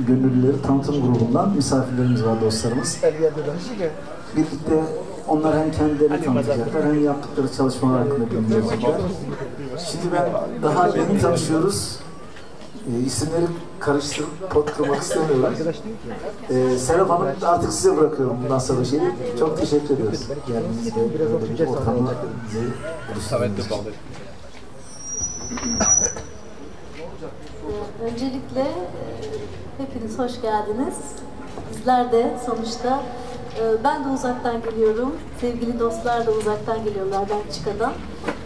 Gönüllüleri Tanıtım Grubu'ndan misafirlerimiz var, dostlarımız. Birlikte onlar hem kendilerini tanıtacaklar hem yaptıkları çalışmalar hakkında bilgi verecekler. Şimdi ben daha yeni tanışıyoruz. İsimleri karıştırıp pot kırmak istemiyorum. Serap Hanım, artık size bırakıyorum bundan sonra şeyi. Çok teşekkür ediyoruz. Geldiğiniz ve ortamı oluşturduğunuz. Öncelikle hepiniz hoş geldiniz. Bizler de sonuçta ben de uzaktan geliyorum. Sevgili dostlar da uzaktan geliyorlar Belçika'dan.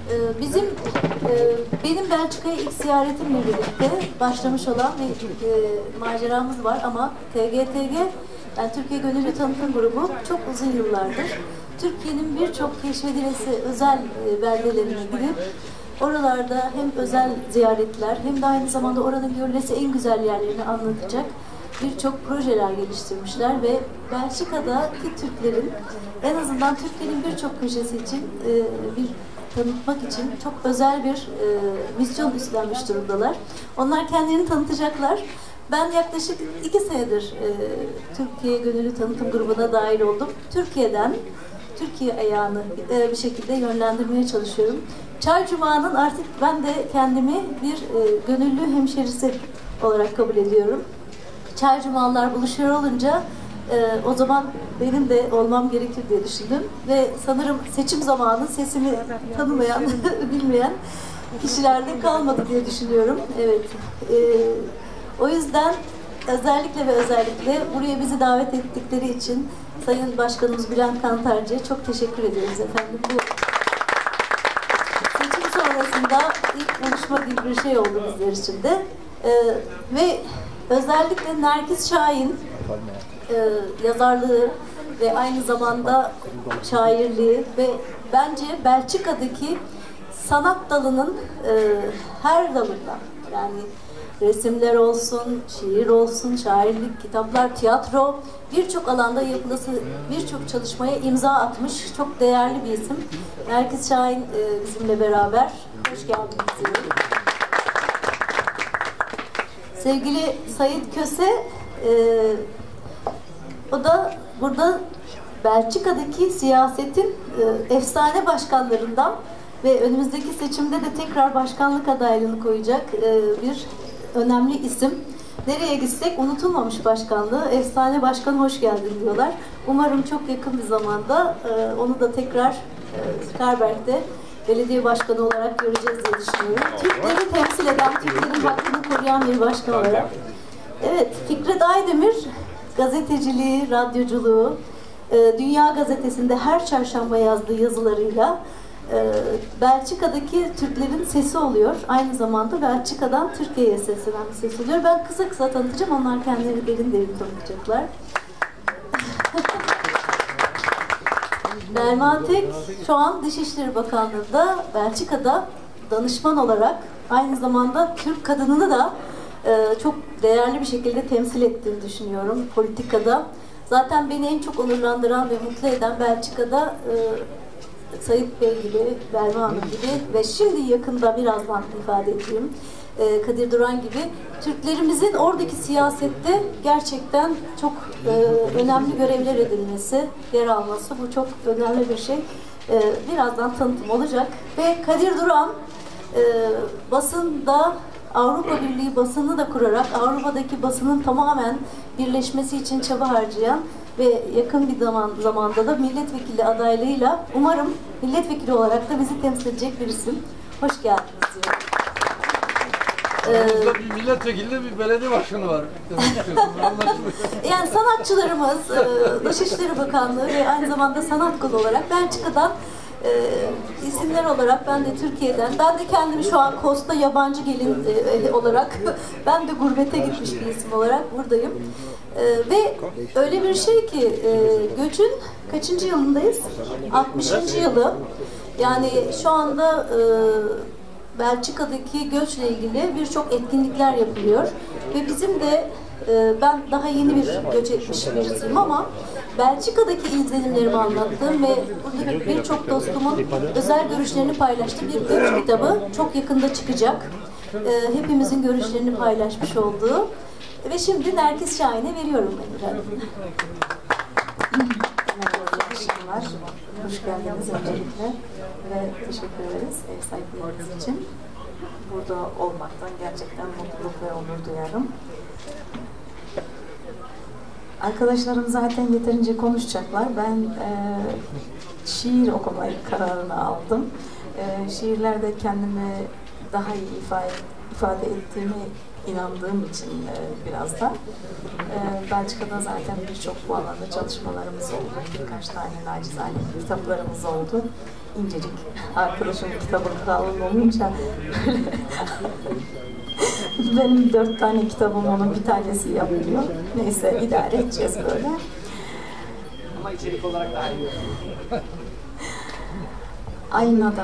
Benim Belçika'ya ilk ziyaretimle birlikte başlamış olan bir maceramız var ama TGTG, yani Türkiye Gönüllü Tanıtım Grubu çok uzun yıllardır Türkiye'nin birçok keşfedilesi özel beldelerine gidip oralarda hem özel ziyaretler hem de aynı zamanda oranın görülesi en güzel yerlerini anlatacak birçok projeler geliştirmişler ve Belçika'daki Türklerin en azından Türkiye'nin birçok köşesi için bir tanıtmak için çok özel bir misyon üstlenmiş durumdalar. Onlar kendilerini tanıtacaklar. Ben yaklaşık 2 senedir Türkiye Gönüllü Tanıtım Grubu'na dahil oldum. Türkiye ayağını bir şekilde yönlendirmeye çalışıyorum. Çay Cuma'nın artık ben de kendimi bir gönüllü hemşerisi olarak kabul ediyorum. Çay Cumalar buluşuyor olunca o zaman benim de olmam gerekir diye düşündüm ve sanırım seçim zamanı sesimi tanımayan, bilmeyen kişilerde kalmadı diye düşünüyorum. Evet. O yüzden özellikle buraya bizi davet ettikleri için Sayın Başkanımız Bülent Kantarcı'ya çok teşekkür ediyoruz efendim. Bu seçim sonrasında ilk buluşma gibi bir şey oldu bizler için de. Ve özellikle Nergis Şahin yazarlığı ve aynı zamanda şairliği ve bence Belçika'daki sanat dalının her dalında, yani resimler olsun, şiir olsun, şairlik, kitaplar, tiyatro, birçok alanda yapılası birçok çalışmaya imza atmış çok değerli bir isim. Nergis Şahin bizimle beraber. Hoş geldiniz. Sevgili Sait Köse, o da burada Belçika'daki siyasetin efsane başkanlarından ve önümüzdeki seçimde de tekrar başkanlık adaylığını koyacak bir önemli isim. Nereye gitsek unutulmamış başkanlığı, efsane başkan hoş geldin diyorlar. Umarım çok yakın bir zamanda onu da tekrar Skarberg'de belediye başkanı olarak göreceğiz diye düşünüyorum. Türkleri temsil eden, Türklerin hakkını koruyan bir başkan olarak. Evet, Fikret Aydemir gazeteciliği, radyoculuğu, Dünya Gazetesi'nde her çarşamba yazdığı yazılarıyla Belçika'daki Türklerin sesi oluyor. Aynı zamanda Belçika'dan Türkiye'ye seslenen bir ses oluyor. Ben kısa kısa tanıtacağım, onlar kendileri derin tanıtacaklar. Belma Tek şu an Dışişleri Bakanlığı'nda Belçika'da danışman olarak aynı zamanda Türk kadınını da çok değerli bir şekilde temsil ettiğini düşünüyorum politikada. Zaten beni en çok onurlandıran ve mutlu eden Belçika'da Sayit Bey gibi, Belma Hanım gibi ve şimdi yakında birazdan ifade edeyim Kadir Duran gibi Türklerimizin oradaki siyasette gerçekten çok önemli görevler edilmesi, yer alması, bu çok önemli bir şey. Birazdan tanıtım olacak ve Kadir Duran basında Avrupa Birliği basını da kurarak Avrupa'daki basının tamamen birleşmesi için çaba harcayan ve yakın bir zamanda da milletvekili adaylığıyla umarım milletvekili olarak da bizi temsil edecek bir isim. Hoş geldiniz diyorum. Aramızda bir milletvekili bir belediye başkanı var. Yani sanatçılarımız, Dışişleri Bakanlığı ve aynı zamanda sanat kolu olarak Belçika'dan isimler olarak ben de Türkiye'den, ben de kendimi şu an Kosta yabancı gelin olarak ben de gurbete gitmiş bir isim olarak buradayım. Ve öyle bir şey ki göçün kaçıncı yılındayız? 60. yılı. Yani şu anda Belçika'daki göçle ilgili birçok etkinlikler yapılıyor ve bizim de ben daha yeni bir göç etmiş birisiyim ama Belçika'daki izlenimlerimi anlattığım ve burada birçok dostumun özel görüşlerini paylaştığı bir göç kitabı çok yakında çıkacak. Hepimizin görüşlerini paylaşmış olduğu. Ve şimdi Nergis Şahin'e veriyorum ben efendim. Merhaba, teşekkürler. Hoş geldiniz öncelikle ve teşekkür ederiz ev sahipliğiniz için. Burada olmaktan gerçekten mutluluk ve onur duyarım. Arkadaşlarım zaten yeterince konuşacaklar. Ben şiir okumayı kararını aldım. Şiirlerde kendimi daha iyi ifade ettiğimi inandığım için biraz da. Belçika'da zaten birçok bu alanda çalışmalarımız oldu. Birkaç tane nacizane kitaplarımız oldu. İncecik arkadaşımın kitabı kalın olunca benim 4 tane kitabım, onun bir tanesi yapılıyor. Neyse idare edeceğiz böyle. Ama içerik olarak daha iyi. Aynada.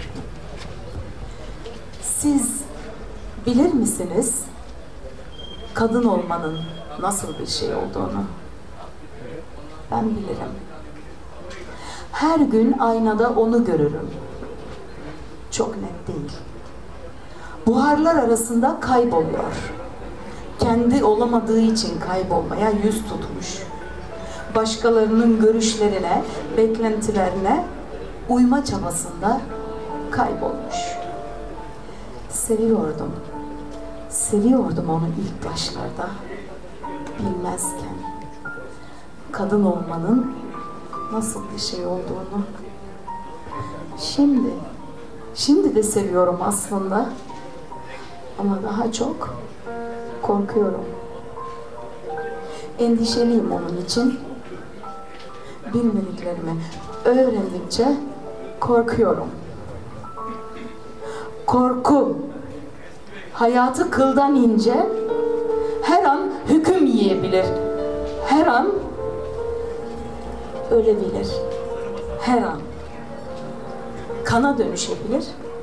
Siz bilir misiniz kadın olmanın nasıl bir şey olduğunu? Ben bilirim. Her gün aynada onu görürüm. Çok net değil. Buharlar arasında kayboluyor. Kendi olamadığı için kaybolmaya yüz tutmuş. Başkalarının görüşlerine, beklentilerine uyma çabasında kaybolmuş. Seviyordum. Seviyordum onu ilk başlarda. Bilmezken. Kadın olmanın nasıl bir şey olduğunu. Şimdi de seviyorum aslında. Ama daha çok korkuyorum. Endişeliyim onun için. Bilmediklerimi öğrendikçe korkuyorum. Korku, hayatı kıldan ince, her an hüküm yiyebilir. Her an ölebilir. Her an kana dönüşebilir.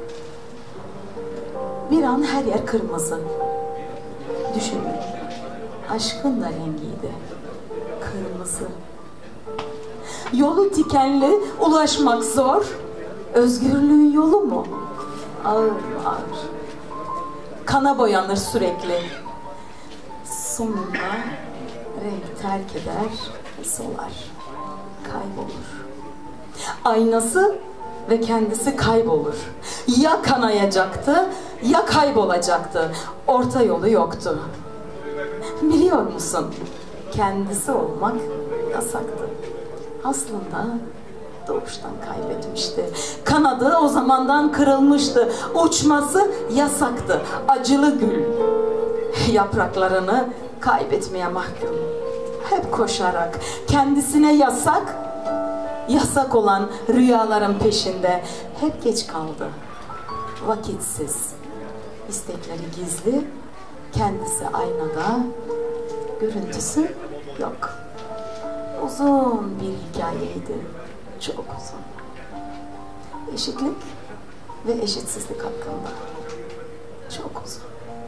Bir an her yer kırmızı. Düşünün, aşkın da rengiydi. Kırmızı. Yolu dikenli, ulaşmak zor. Özgürlüğün yolu mu? Ağır ağır. Kana boyanır sürekli. Sonunda renk terk eder, solar. Kaybolur. Aynası ve kendisi kaybolur. Ya kanayacaktı, ya kaybolacaktı. Orta yolu yoktu. Biliyor musun? Kendisi olmak yasaktı. Aslında doğuştan kaybetmişti. Kanadı o zamandan kırılmıştı. Uçması yasaktı. Acılı gül yapraklarını kaybetmeye mahkum. Hep koşarak kendisine yasak olan rüyaların peşinde hep geç kaldı. Vakitsiz, istekleri gizli, kendisi aynada, görüntüsü yok. Uzun bir hikayeydi, çok uzun. Eşitlik ve eşitsizlik hakkında çok uzun.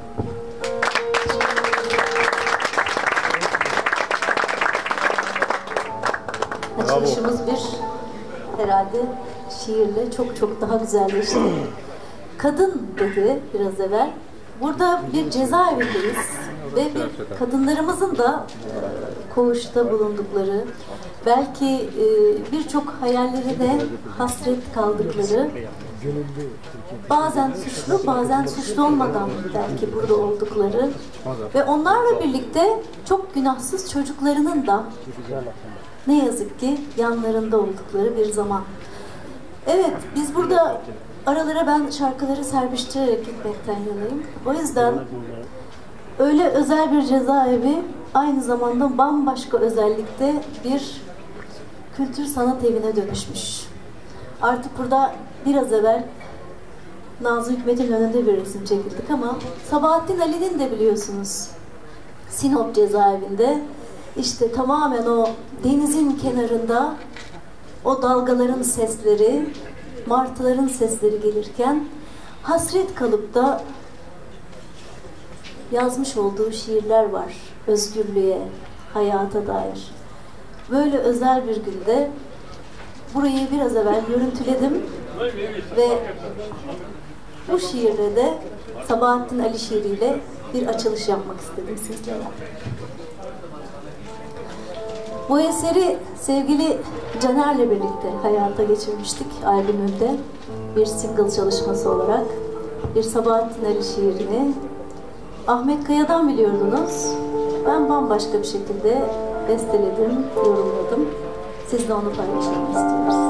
Açılışımız bir herhalde şiirle çok daha güzelleşti. Kadın dedi biraz evvel. Burada bir cezaevindeyiz ve bir kadınlarımızın da koğuşta bulundukları, belki birçok hayalleri de hasret kaldıkları, bazen suçlu bazen suçlu olmadan belki burada oldukları ve onlarla birlikte çok günahsız çocuklarının da ne yazık ki yanlarında oldukları bir zaman. Evet, biz burada aralara ben şarkıları serpiştirerek gitmekten yanayım. O yüzden öyle özel bir cezaevi aynı zamanda bambaşka özellikte bir kültür sanat evine dönüşmüş. Artık burada biraz evvel Nazlı Hikmet'in önünde bir resim çekildik ama Sabahattin Ali'nin de biliyorsunuz Sinop cezaevinde işte tamamen o denizin kenarında o dalgaların sesleri, martıların sesleri gelirken hasret kalıp da yazmış olduğu şiirler var. Özgürlüğe, hayata dair. Böyle özel bir günde burayı biraz evvel görüntüledim ve Bu şiirle de Sabahattin Ali şiiriyle bir açılış yapmak istedim sizlere. Bu eseri sevgili Caner'le birlikte hayata geçirmiştik albümümde. Bir single çalışması olarak. Bir Sabahattin Ali şiirini Ahmet Kaya'dan biliyordunuz. Ben bambaşka bir şekilde besteledim, yorumladım. Sizle onu paylaşalım istiyoruz.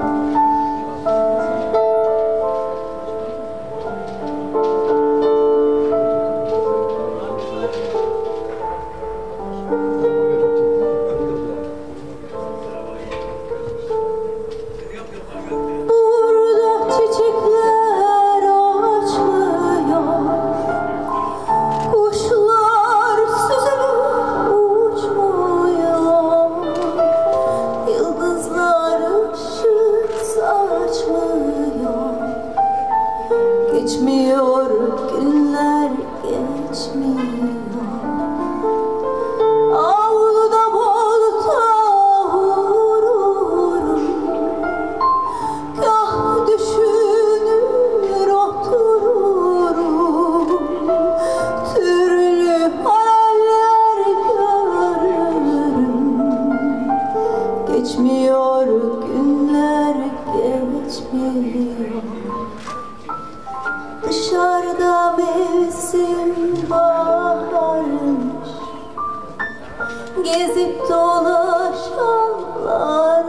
Geçmiyor günler, geçmiyor. Avluda bolta vururum, kah düşünür otururum. Türlü hayaller görürüm. Geçmiyor günler, geçmiyor. Dışarıda mevsim baharmış, gezip dolaşanlar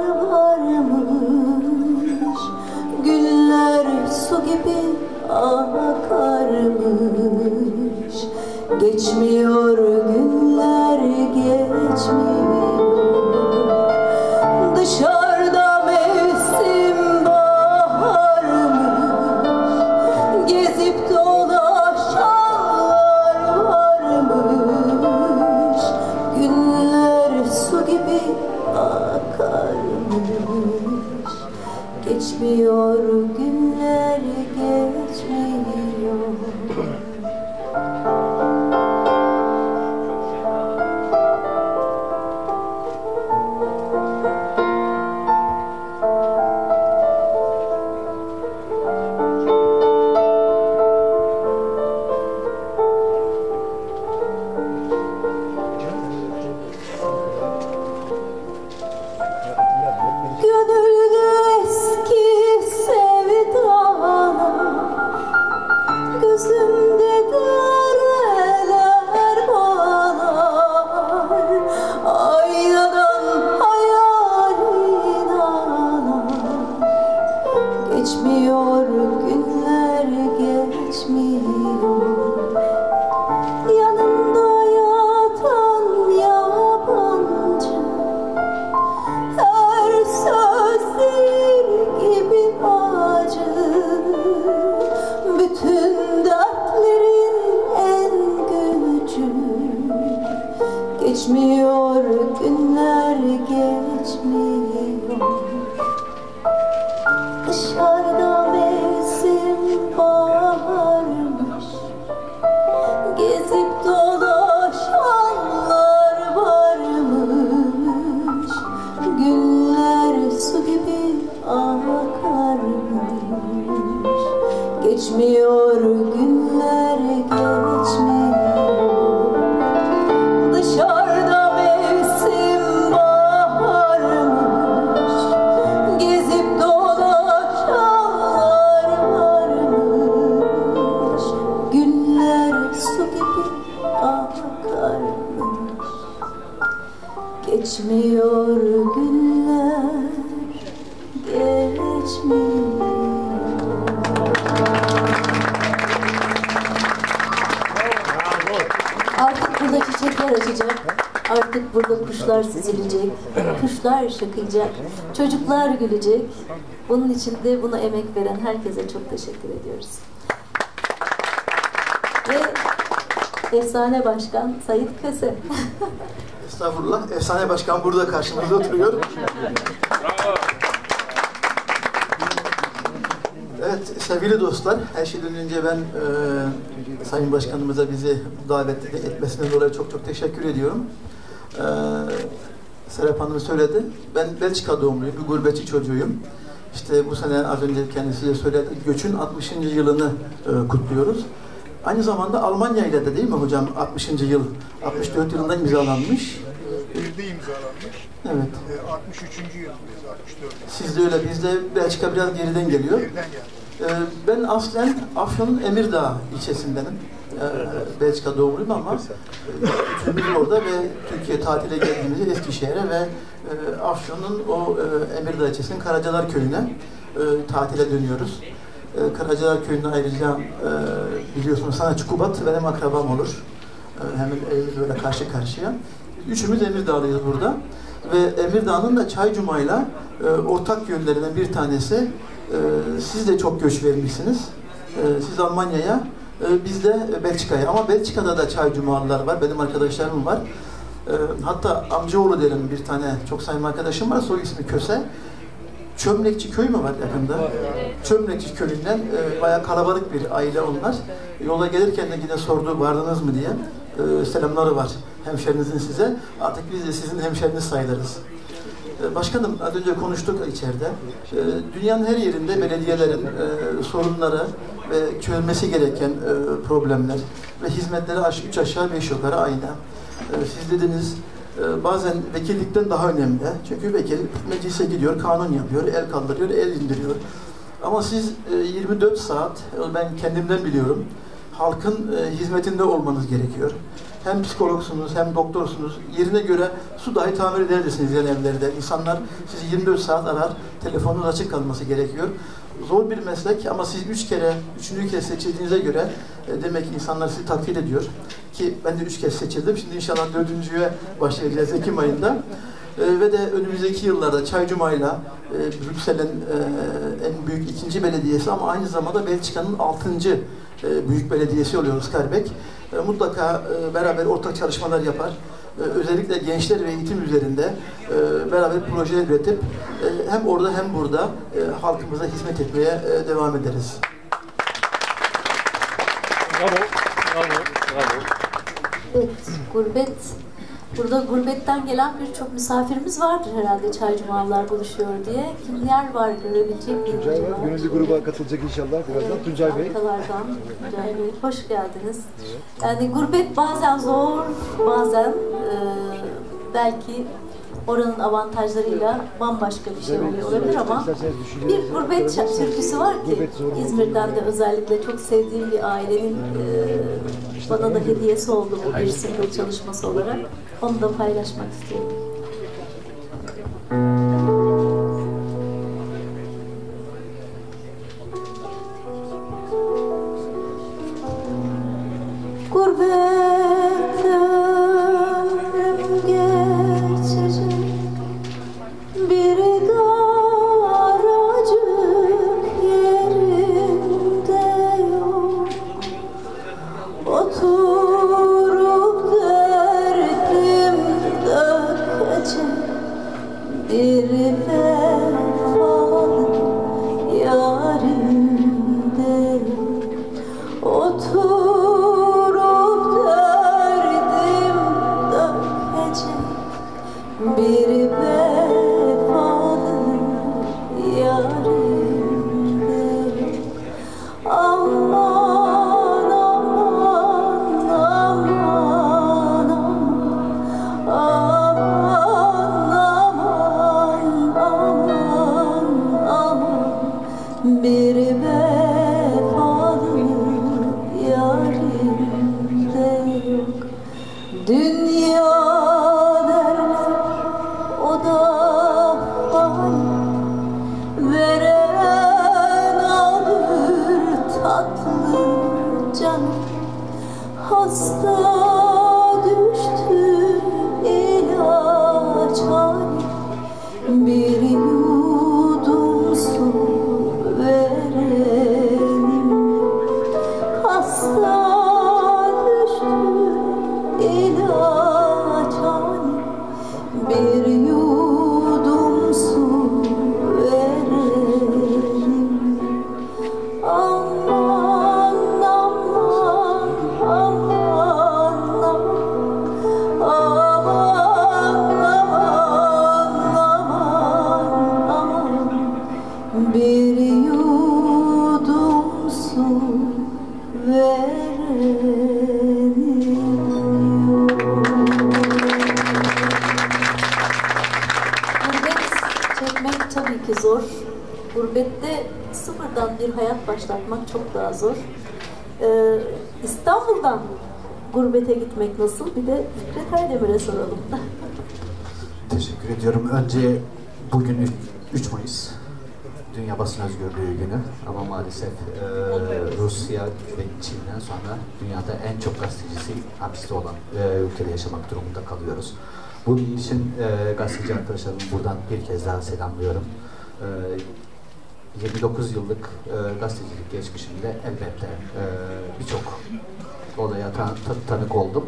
varmış. Güller su gibi akarmış. Geçmiyor günler, geçmiyor. Dışarıda mevsim baharmış, gezip dolaşanlar varmış. Günler su gibi akarmış. Geçmiyor günler, geçmiyor. Gönülde eski sevdalar, gözümde dereler bağlar. Aynadan hayalin ağlar. Geçmiyor günler, geçmiyor. Yanında yatan yabancı, her söz zehir gibi acı. Bütün dertlerin en gücü. Geçmiyor günler, geçmiyor. Dışarıda mevsim baharmış, gezip dolaşanlar varmış. Günler su gibi akarmış. Geçmiyor günler, geçmiyor. Dışarıda mevsim baharmış, gezip dolaşanlar varmış. Günler su gibi akarmış. Geçmiyor günler, geçmiyor. Artık burada çiçekler açacak. Artık burada kuşlar süzülecek. Kuşlar şakıyacak. Çocuklar gülecek. Bunun için de buna emek veren herkese çok teşekkür ediyoruz. Ve efsane başkan Sait Köse. Estağfurullah. Efsane başkan burada karşımızda oturuyor. Evet sevgili dostlar, her şeyden önce ben Sayın Başkanımıza bizi davet etmesinden dolayı çok çok teşekkür ediyorum. Serap Hanım söyledi. Ben Belçika doğumluyum, bir gurbetçi çocuğuyum. İşte bu sene az önce kendisi de söyledi, göçün 60. yılını kutluyoruz. Aynı zamanda Almanya ile de değil mi hocam 60. yıl, 64 yılında imzalanmış. Birde imzalanmış. Evet. 63. yılındayız, 64. Siz de öyle, bizde Belçika biraz geriden geliyor. Geriden geldi. Ben aslen Afyon'un Emirdağ ilçesindenim. Belçika doğumluyum ama üçümüz orada ve Türkiye tatile geldiğimizde Eskişehir'e ve Afyon'un o Emirdağ ilçesinin Karacalar Köyü'ne tatile dönüyoruz. Karacalar Köyü'nde ayrıca biliyorsunuz sanatçı Kubat benim akrabam olur. Hemen evimiz böyle karşı karşıya. Üçümüz Emirdağlıyız burada. Ve Emirdağ'ın da Çaycuma'yla ortak yönlerinden bir tanesi, siz de çok göç vermişsiniz. Siz Almanya'ya, biz de Belçika'ya. Ama Belçika'da da Çaycumalılar var, benim arkadaşlarım var. Hatta amcaoğlu derim, bir tane çok sayın arkadaşım var, soy ismi Köse. Çömlekçi köy mü var yakında? Çömlekçi köyünden bayağı kalabalık bir aile onlar. Yola gelirken de yine sordu, vardınız mı diye. Selamları var hemşerinizin size. Artık biz de sizin hemşeriniz sayılırız. Başkanım, az önce konuştuk içeride. Dünyanın her yerinde belediyelerin sorunları ve çözmesi gereken problemler ve hizmetleri 3 aşağı 5 yukarı aynı. Siz dediniz, bazen vekillikten daha önemli. Çünkü vekil meclise gidiyor, kanun yapıyor, el kaldırıyor, el indiriyor. Ama siz 24 saat, ben kendimden biliyorum, halkın hizmetinde olmanız gerekiyor. Hem psikologsunuz hem doktorsunuz. Yerine göre su dahi tamir edersiniz yani evlerde. İnsanlar sizi 24 saat arar, telefonunuz açık kalması gerekiyor. Zor bir meslek ama siz 3 kez seçildiğinize göre demek ki insanlar sizi takdir ediyor. Ki ben de 3 kez seçildim. Şimdi inşallah 4.'ye başlayacağız Ekim ayında. Ve de önümüzdeki yıllarda Çaycuma'yla Brüksel'in en büyük 2. belediyesi ama aynı zamanda Belçika'nın 6. büyük belediyesi oluyoruz Skarbek. Mutlaka beraber ortak çalışmalar yapar. Özellikle gençler ve eğitim üzerinde beraber projeler üretip hem orada hem burada halkımıza hizmet etmeye devam ederiz. Bravo, bravo, bravo. Evet, burada gurbetten gelen birçok misafirimiz vardır herhalde Çaycumalılar buluşuyor diye. Kimler var görebilecek miyim Tuncay var, acaba? gönüllü gruba katılacak inşallah birazdan. Evet, Tuncay Bey. Arkalardan Tuncay Bey, hoş geldiniz. Yani gurbet bazen zor, bazen belki oranın avantajlarıyla bambaşka bir şey oluyor olabilir ama bir gurbet türküsü var ki İzmir'den de özellikle çok sevdiğim bir ailenin bana da hediyesi oldu bu bir single çalışması olarak. Onu da paylaşmak istiyorum. Gurbet ömrüm geçecek, bir daracık yerimde yok. Oturup derdim dökecek bir vefalı yarimde yok. Oturup derdim dökecek bir vefalı yarimde yok. Aman aman aman aman aman aman ki zor. Gurbette sıfırdan bir hayat başlatmak çok daha zor. İstanbul'dan gurbete gitmek nasıl? Bir de Fikret Aydemir'e soralım. Teşekkür ediyorum. Önce bugün 3 Mayıs. Dünya Basın Özgürlüğü Günü. Ama maalesef Rusya ve Çin'den sonra dünyada en çok gazetecisi hapiste olan ülkede yaşamak durumunda kalıyoruz. Bunun için gazeteci arkadaşlarımı buradan bir kez daha selamlıyorum. 29 yıllık gazetecilik geçmişimde elbette birçok olaya tanık oldum.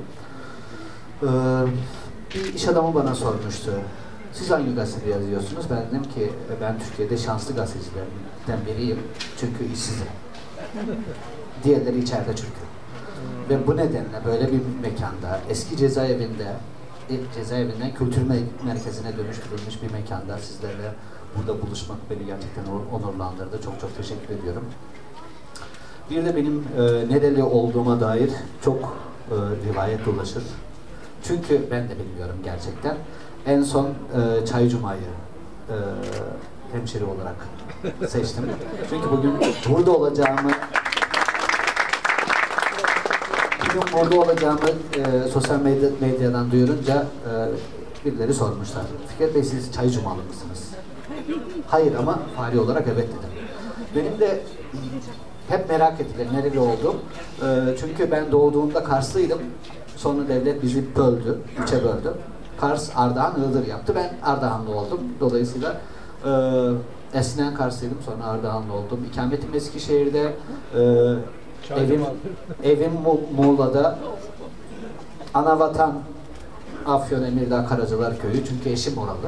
Bir iş adamı bana sormuştu. Siz hangi gazetede yazıyorsunuz? Ben dedim ki ben Türkiye'de şanslı gazetecilerden biriyim. Çünkü işsizim. Diğerleri içeride çünkü. Ve bu nedenle böyle bir mekanda, eski cezaevinden kültür merkezine dönüştürülmüş bir mekanda sizlerle burada buluşmak beni gerçekten onurlandırdı. Çok çok teşekkür ediyorum. Bir de benim nereli olduğuma dair çok rivayet dolaşır. Çünkü ben de bilmiyorum gerçekten. En son Çaycuma'yı hemşeri olarak seçtim. Çünkü bugün burada olacağımı sosyal medyadan duyurunca birileri sormuşlar. Fikret Bey siz Çaycumalı mısınız? Hayır ama faali olarak evet dedim. Benim de hep merak ettiler nereli oldum. Çünkü ben doğduğumda Karslıydım. Sonra devlet bizi böldü, üçe böldü. Kars, Ardahan, Iğdır yaptı. Ben Ardahanlı oldum. Dolayısıyla eskiden Karslıydım, sonra Ardahanlı oldum. İkametim Eskişehir'de, evim Muğla'da, anavatan Afyon Emirdağ Karacalar Köyü. Çünkü eşim oralı.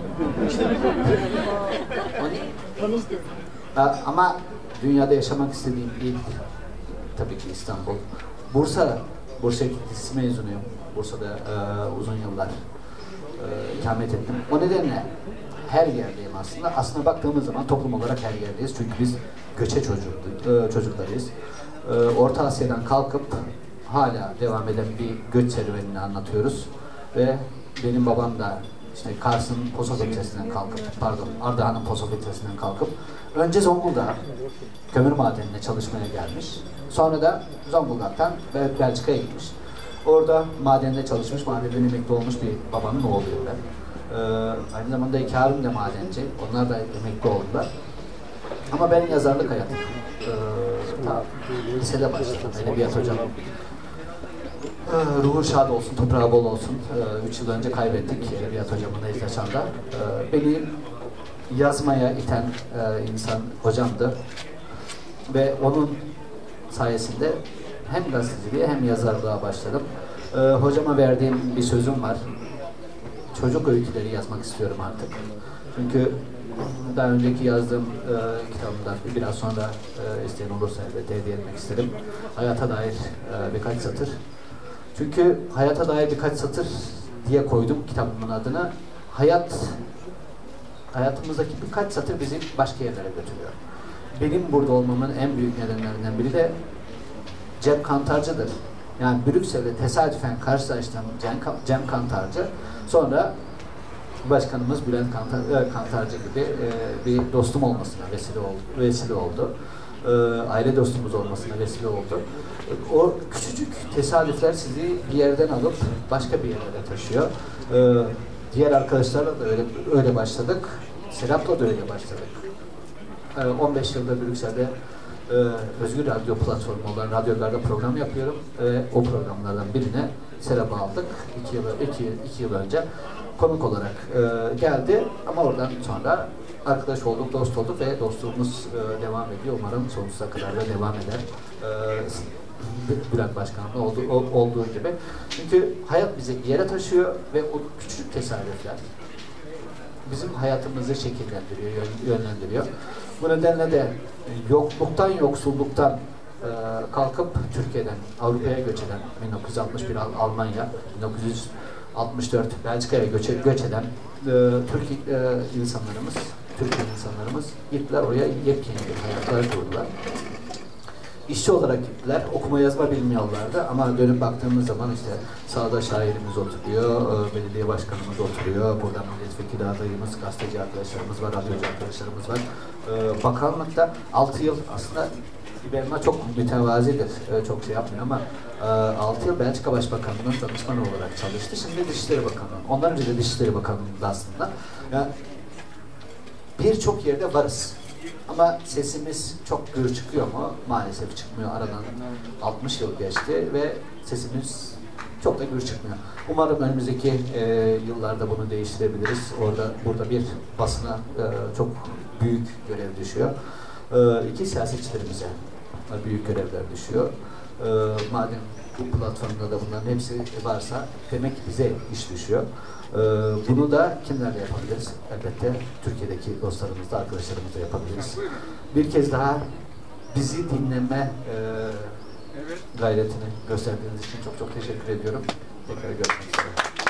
Ama dünyada yaşamak istediğim ilk tabii ki İstanbul. Bursa Kitlesi mezunuyum. Bursa'da uzun yıllar ikamet ettim. O nedenle her yerdeyim aslında. Aslına baktığımız zaman toplum olarak her yerdeyiz. Çünkü biz göçe çocuklarıyız. Orta Asya'dan kalkıp hala devam eden bir göç serüvenini anlatıyoruz. Ve benim babam da işte Kars'ın Poso Filtresi'nden kalkıp, Ardahan'ın Poso Filtresi'nden kalkıp önce Zonguldak'a kömür madenine çalışmaya gelmiş. Sonra da Zonguldak'tan Belçika'ya gitmiş. Orada madende çalışmış, madenden emekli olmuş bir babanın oğluyum ben. Aynı zamanda iki abim de madenci, onlar da emekli oldular. Ama ben yazarlık hayatım. Lisede başladım, edebiyat hocam. Ruhu şad olsun, toprağı bol olsun. 3 yıl önce kaybettik edebiyat hocamı Necdet Yaşar'da. Beni yazmaya iten insan hocamdı. Ve onun sayesinde hem gazeteciliğe hem yazarlığa başladım. Hocama verdiğim bir sözüm var. Çocuk öyküleri yazmak istiyorum artık. Çünkü daha önceki yazdığım kitabımda biraz sonra isteyen olursa elbette hediye etmek isterim. Hayata dair birkaç satır. Çünkü hayata dair birkaç satır diye koydum kitabımın adını. Hayatımızdaki birkaç satır bizi başka yerlere götürüyor. Benim burada olmamın en büyük nedenlerinden biri de Cem Kantarcı'dır. Yani Brüksel'de tesadüfen karşılaştığım Cem Kantarcı, sonra Başkanımız Bülent Kantarcı gibi bir dostum olmasına vesile oldu. Aile dostumuz olmasına vesile oldu. O küçücük tesadüfler sizi bir yerden alıp başka bir yerlere taşıyor. Diğer arkadaşlarla da öyle başladık. Serap'la da öyle başladık. 15 yıldır Brüksel'de Özgür Radyo platformu olan radyolarda program yapıyorum. O programlardan birine Serap'ı aldık. 2 yıl önce konuk olarak geldi. Ama oradan sonra arkadaş olduk, dost olduk ve dostluğumuz devam ediyor. Umarım sonsuza kadar da devam eder. Bülent Başkan'ın olduğu gibi. Çünkü hayat bizi bir yere taşıyor ve o küçük tesadüfler bizim hayatımızı şekillendiriyor, yönlendiriyor. Bu nedenle de yokluktan, yoksulluktan kalkıp Türkiye'den Avrupa'ya göç eden 1961 Almanya, 1964 Belçika'ya göç eden Türk insanlarımız gittiler oraya yepyeni bir hayatlar kurdular. işçi olarak gittiler. Okuma yazma bilmiyorlardı ama dönüp baktığımız zaman işte sağda şairimiz oturuyor, belediye başkanımız oturuyor, burada milletvekili adayımız, gazeteci arkadaşlarımız var, radyocu arkadaşlarımız var. Bakanlıkta 6 yıl aslında İBEMA çok mütevazidir, çok şey yapmıyor ama 6 yıl Belçika Başbakanlığı'nın danışmanı olarak çalıştı. Şimdi Dışişleri Bakanlığı. Ondan önce de Dışişleri Bakanlığı'nda aslında. Yani birçok yerde varız. Ama sesimiz çok gür çıkıyor mu? Maalesef çıkmıyor. Aradan 60 yıl geçti ve sesimiz çok da gür çıkmıyor. Umarım önümüzdeki yıllarda bunu değiştirebiliriz. Burada bir basına çok büyük görev düşüyor. İki siyasetçilerimize büyük görevler düşüyor. Madem bu platformda da bunların hepsi varsa demek bize iş düşüyor. Bunu da kimlerle yapabiliriz? Elbette Türkiye'deki dostlarımızla, arkadaşlarımızla yapabiliriz. Bir kez daha bizi dinleme gayretini gösterdiğiniz için çok çok teşekkür ediyorum. Tekrar görüşmek üzere.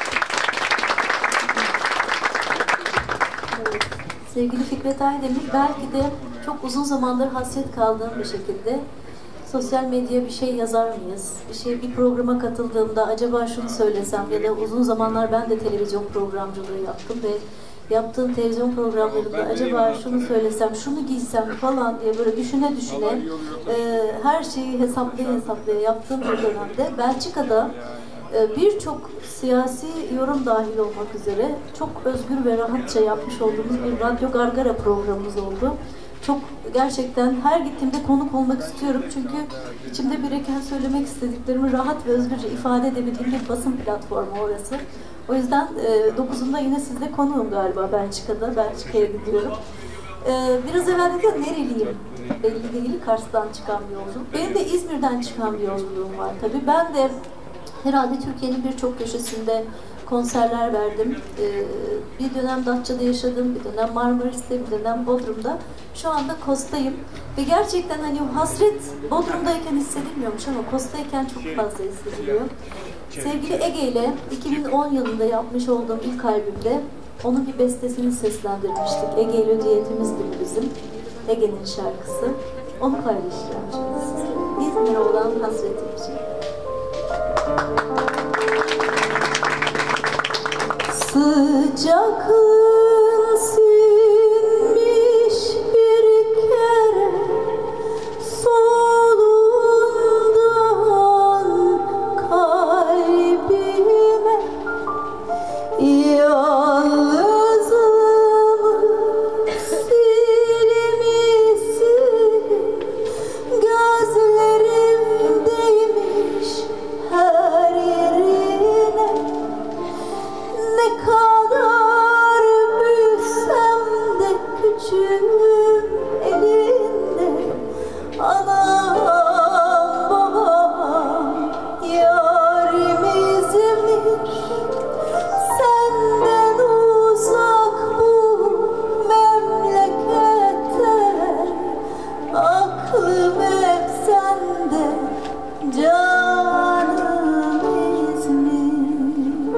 Sevgili Fikret Aydemir, belki de çok uzun zamandır hasret kaldığım bir şekilde sosyal medyaya bir şey yazar mıyız? Bir programa katıldığımda acaba şunu söylesem ya da uzun zamanlar ben de televizyon programcılığı yaptım ve yaptığım televizyon programlarında acaba şunu söylesem, şunu giysem falan diye böyle düşüne her şeyi hesaplaya yaptığım bir dönemde Belçika'da birçok siyasi yorum dahil olmak üzere çok özgür ve rahatça yapmış olduğumuz bir Radyo Gargara programımız oldu. Çok gerçekten her gittiğimde konuk olmak istiyorum çünkü içimde biriken söylemek istediklerimi rahat ve özgürce ifade edebildiğim bir basın platformu orası. O yüzden 9'unda yine sizde konuğum galiba Belçika'ya gidiyorum. Biraz evvel dedim nereliyim? Belli değil, Kars'tan çıkan bir yolculuk. Benim de İzmir'den çıkan bir yolculuğum var tabii. Ben de herhalde Türkiye'nin birçok köşesinde konserler verdim. Bir dönem Datça'da yaşadım, bir dönem Marmaris'te, bir dönem Bodrum'da. Şu anda Kos'tayım. Ve gerçekten hani o hasret Bodrum'dayken hissedilmiyormuş ama Kos'tayken çok fazla hissediliyor. Sevgili Ege ile 2010 yılında yapmış olduğum ilk albümde onun bir bestesini seslendirmiştik. Ege ile düetimizdir bizim. Ege'nin şarkısı. Onu paylaşacağım şimdi size. İzmir'e olan hasretim için. Sıcaklığın sinmiş bir kere solundan kalbime yalnızlığımı silmişsin gözlerimdeymiş her yerine. Ne kadar büyüsem de küçüğüm elinde, anam babam yarim İzmir. Senden uzak bu memleketler, aklım hep sende canım İzmir.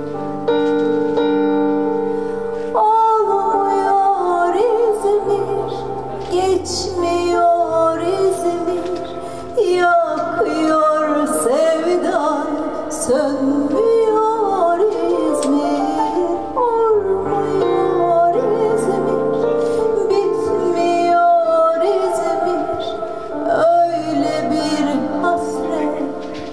Olmuyor İzmir, geçmiyor İzmir, yakıyor sevdan, sönmüyor İzmir. Olmuyor İzmir, bitmiyor İzmir, öyle bir hasret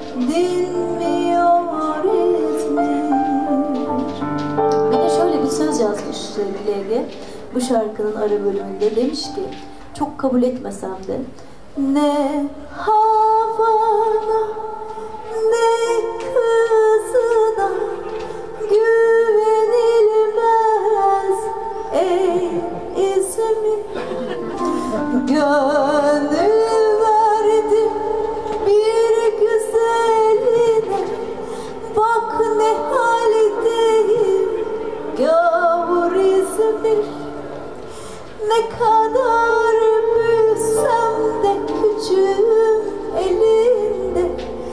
dinmiyor İzmir. Bir de şöyle bir söz yazmış sevgili Ege, bu şarkının ara bölümünde demiş ki, çok kabul etmesem de Ne havana ne kızına güvenilmez ey İzmir. Gönül verdim bir güzeline, bak ne haldeyim yavur İzmir. Ne kadar büyüsem de küçüğüm elinde,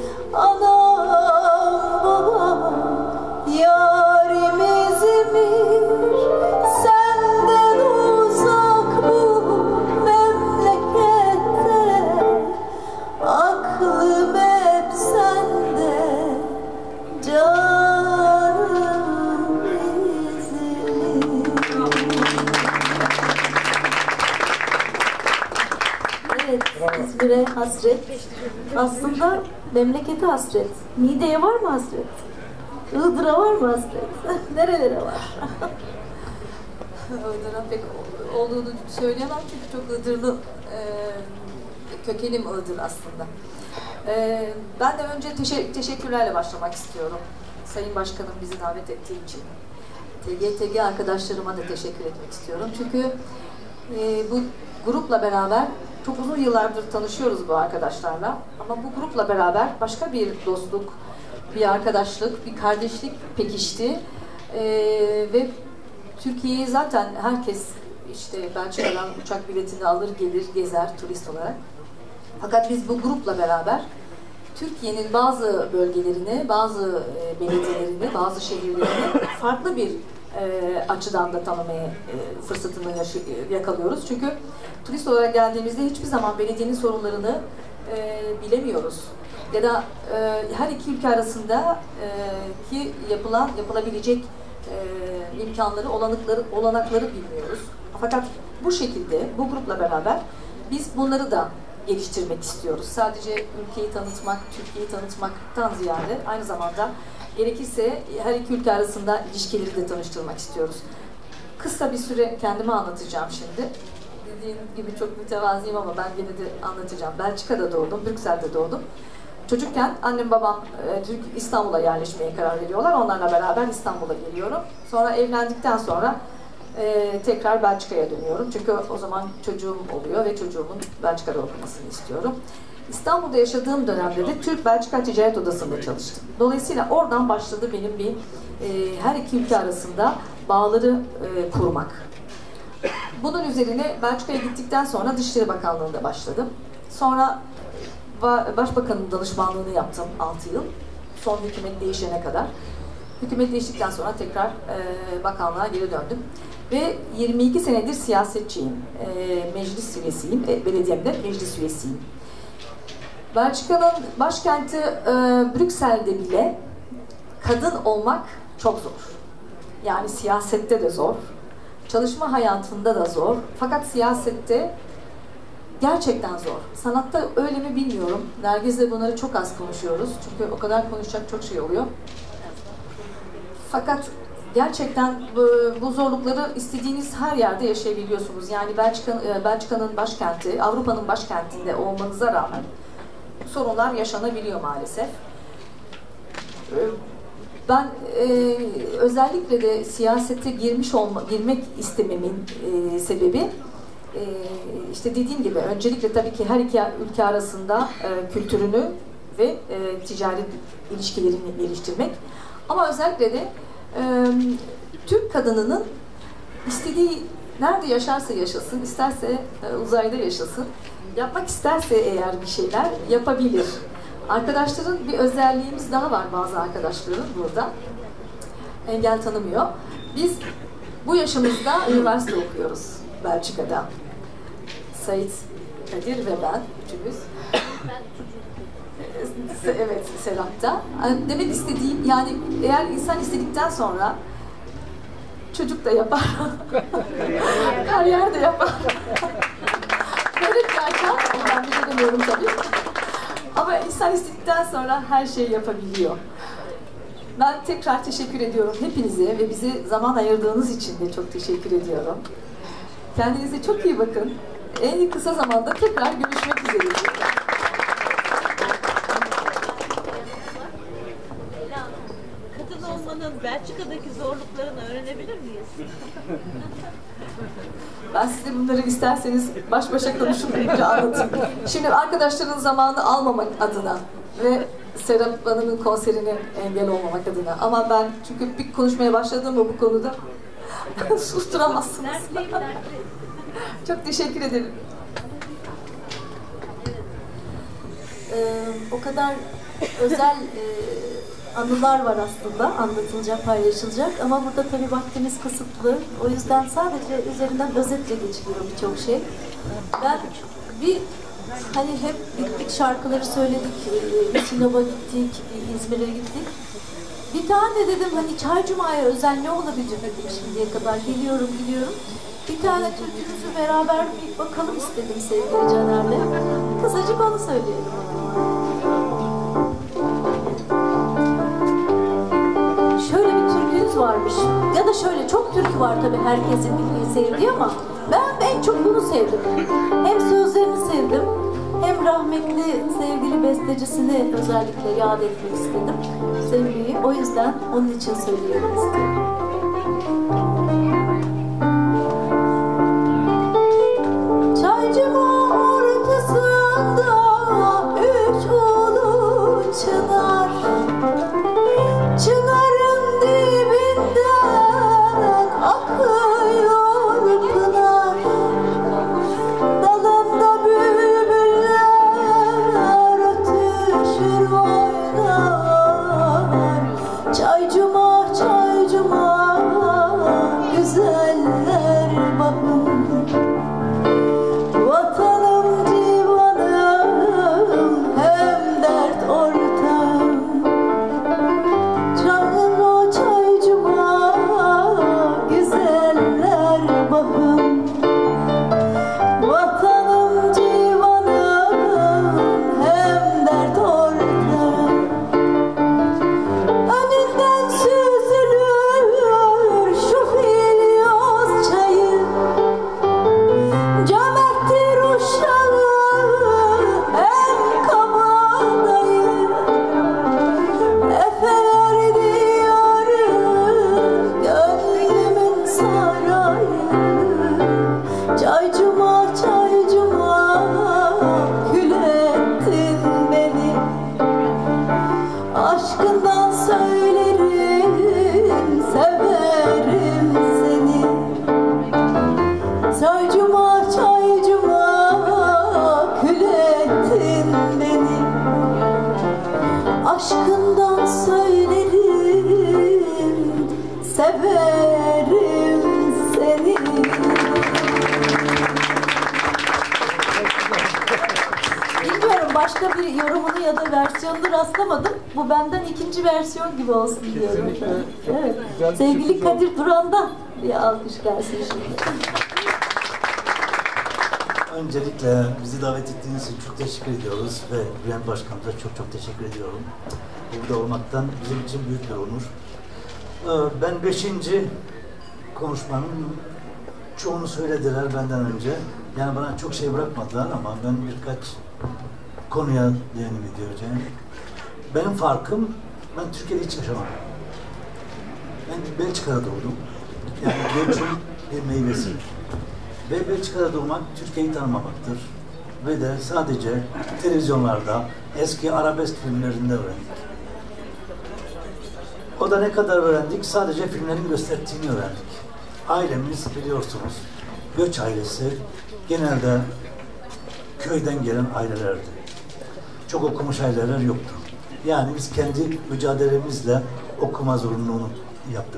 İzmir'e hasret. Aslında memlekete hasret. Niğde'ye var mı hasret? Iğdır'a var mı hasret? Nerelere var? Iğdır'a pek olduğunu söyleyemem çünkü çok Iğdırlı, kökenim Iğdır aslında. Ben de önce teşekkürlerle başlamak istiyorum. Sayın Başkanım bizi davet ettiği için. TGTG arkadaşlarıma da teşekkür etmek istiyorum. Çünkü bu grupla beraber çok uzun yıllardır tanışıyoruz bu arkadaşlarla. Ama bu grupla beraber başka bir dostluk, bir arkadaşlık, bir kardeşlik pekişti. Ve Türkiye'yi zaten herkes işte Belçika'dan uçak biletini alır, gelir, gezer turist olarak. Fakat biz bu grupla beraber Türkiye'nin bazı bölgelerini, bazı belediyelerini, bazı şehirlerini farklı bir açıdan da tanımaya fırsatını yakalıyoruz. Çünkü turist olarak geldiğimizde hiçbir zaman belediyenin sorunlarını bilemiyoruz. Ya da her iki ülke arasında ki yapılabilecek imkanları, olanakları bilmiyoruz. Fakat bu şekilde, bu grupla beraber biz bunları da geliştirmek istiyoruz. Sadece ülkeyi tanıtmak, Türkiye'yi tanıtmaktan ziyade aynı zamanda gerekirse her iki ülke arasında ilişkileri de tanıştırmak istiyoruz. Kısa bir süre kendimi anlatacağım şimdi. Dediğim gibi çok mütevazıyım ama ben yine de anlatacağım. Belçika'da doğdum, Brüksel'de doğdum. Çocukken annem babam İstanbul'a yerleşmeye karar veriyorlar. Onlarla beraber İstanbul'a geliyorum. Sonra evlendikten sonra tekrar Belçika'ya dönüyorum. Çünkü o zaman çocuğum oluyor ve çocuğumun Belçika'da okumasını istiyorum. İstanbul'da yaşadığım dönemde de Türk-Belçika Ticaret Odası'nda çalıştım. Dolayısıyla oradan başladı benim bir her iki ülke arasında bağları kurmak. Bunun üzerine Belçika'ya gittikten sonra Dışişleri Bakanlığı'nda başladım. Sonra Başbakanın danışmanlığını yaptım 6 yıl. Son hükümet değişene kadar. Hükümet değiştikten sonra tekrar bakanlığa geri döndüm. Ve 22 senedir siyasetçiyim. Meclis üyesiyim. Belediyemde meclis üyesiyim. Belçika'nın başkenti Brüksel'de bile kadın olmak çok zor. Yani siyasette de zor. Çalışma hayatında da zor. Fakat siyasette gerçekten zor. Sanatta öyle mi bilmiyorum. Nergiz'le bunları çok az konuşuyoruz. Çünkü o kadar konuşacak çok şey oluyor. Fakat gerçekten bu zorlukları istediğiniz her yerde yaşayabiliyorsunuz. Yani Belçika'nın başkenti, Avrupa'nın başkentinde olmanıza rağmen sorunlar yaşanabiliyor maalesef. Ben özellikle de siyasete girmek istememin sebebi işte dediğim gibi öncelikle tabii ki her iki ülke arasında kültürünü ve ticari ilişkilerini geliştirmek. Ama özellikle de Türk kadınının istediği nerede yaşarsa yaşasın, isterse uzayda yaşasın, yapmak isterse eğer bir şeyler yapabilir. Arkadaşların bir özelliğimiz daha var, bazı arkadaşların burada. Engel tanımıyor. Biz bu yaşımızda üniversite okuyoruz Belçika'da. Sait, Kadir ve ben üçümüz. Evet, Serap'ta. Demek istediğim, yani eğer insan istedikten sonra çocuk da yapar, kariyer de yapar. Böyle bir yaşam, ben bilemiyorum tabii. Ama insan istedikten sonra her şeyi yapabiliyor. Ben tekrar teşekkür ediyorum hepinize ve bize zaman ayırdığınız için de çok teşekkür ediyorum. Kendinize çok iyi bakın. En kısa zamanda tekrar görüşmek üzere. Kadın olmanın Belçika'daki zorluklarını öğrenebilir miyiz? Ben size bunları isterseniz baş başa konuşup önce anlatayım. Şimdi arkadaşların zamanı almamak adına ve Serap Hanım'ın konserine engel olmamak adına. Ama ben çünkü bir konuşmaya başladım mı bu konuda susturamazsınız. Çok teşekkür ederim. O kadar özel anılar var aslında anlatılacak, paylaşılacak ama burada tabii vaktimiz kısıtlı. O yüzden sadece üzerinden özetle geçiliyor birçok şey. Ben hani hep gittik, şarkıları söyledik, Sinop'a gittik, İzmir'e gittik. Bir tane dedim hani Çay Cuma'ya özel ne olabilir dedim şimdiye kadar. Geliyorum. Bir tane türkümüzü beraber bir bakalım istedim sevgili Caner'le. Kısacık onu söyleyelim o zaman. Şöyle bir türkünüz varmış. Ya da şöyle, çok türkü var tabii herkesin bildiği, sevdiği ama ben en çok bunu sevdim. Hem sözlerini sevdim, hem rahmetli sevgili bestecisini özellikle yad etmek istedim. Sevgiyi, o yüzden onun için söyleyelim istiyorum. Çaycıma ortasında üç ulu çınar, çınarın dibinden akıyor pınar, dalında bülbüller ötüşür oynar. Çaycıma çaycıma güzeller bakın, vatanım divanım hem dert ortağım. Çaycıma çaycıma güzeller bakın, vatanım divanım hem dert ortağım. Önünden süzülür şu Filyos çayı, cömerttir uşağı hem kabadayı. Efeler diyarı gönlümün sarayı. Çaycıma çaycıma kül ettin beni, aşkından söylerim severim seni. Çaycıma çaycıma kül ettin beni, aşkından söylerim severim seni. Bilmiyorum, başka bir yorumunu ya da versiyonunu rastlamadım. Bu benden ikinci versiyon gibi olsun diyorum. Evet. Sevgili Kadir Duran'dan bir alkış gelsin şimdi. Öncelikle bizi davet ettiğiniz için çok teşekkür ediyoruz ve Bülent Başkanımıza çok teşekkür ediyorum. Burada olmaktan bizim için büyük bir onur. Ben 5. konuşmanın çoğunu söylediler benden önce. Yani bana çok şey bırakmadılar ama ben birkaç konuya değinmek edeceğim. Benim farkım, ben Türkiye'de hiç yaşamadım. Ben Belçika'da doğdum. Yani göçün bir meyvesi. Ve Belçika'da doğmak Türkiye'yi tanımamaktır. Ve de sadece televizyonlarda, eski arabesk filmlerinde öğrendik. O da ne kadar öğrendik? Sadece filmlerin gösterdiğini öğrendik. Ailemiz biliyorsunuz, göç ailesi genelde köyden gelen ailelerdi. Çok okumuş aileler yoktu. Yani biz kendi mücadelemizle okuma zorunluluğunu yaptık.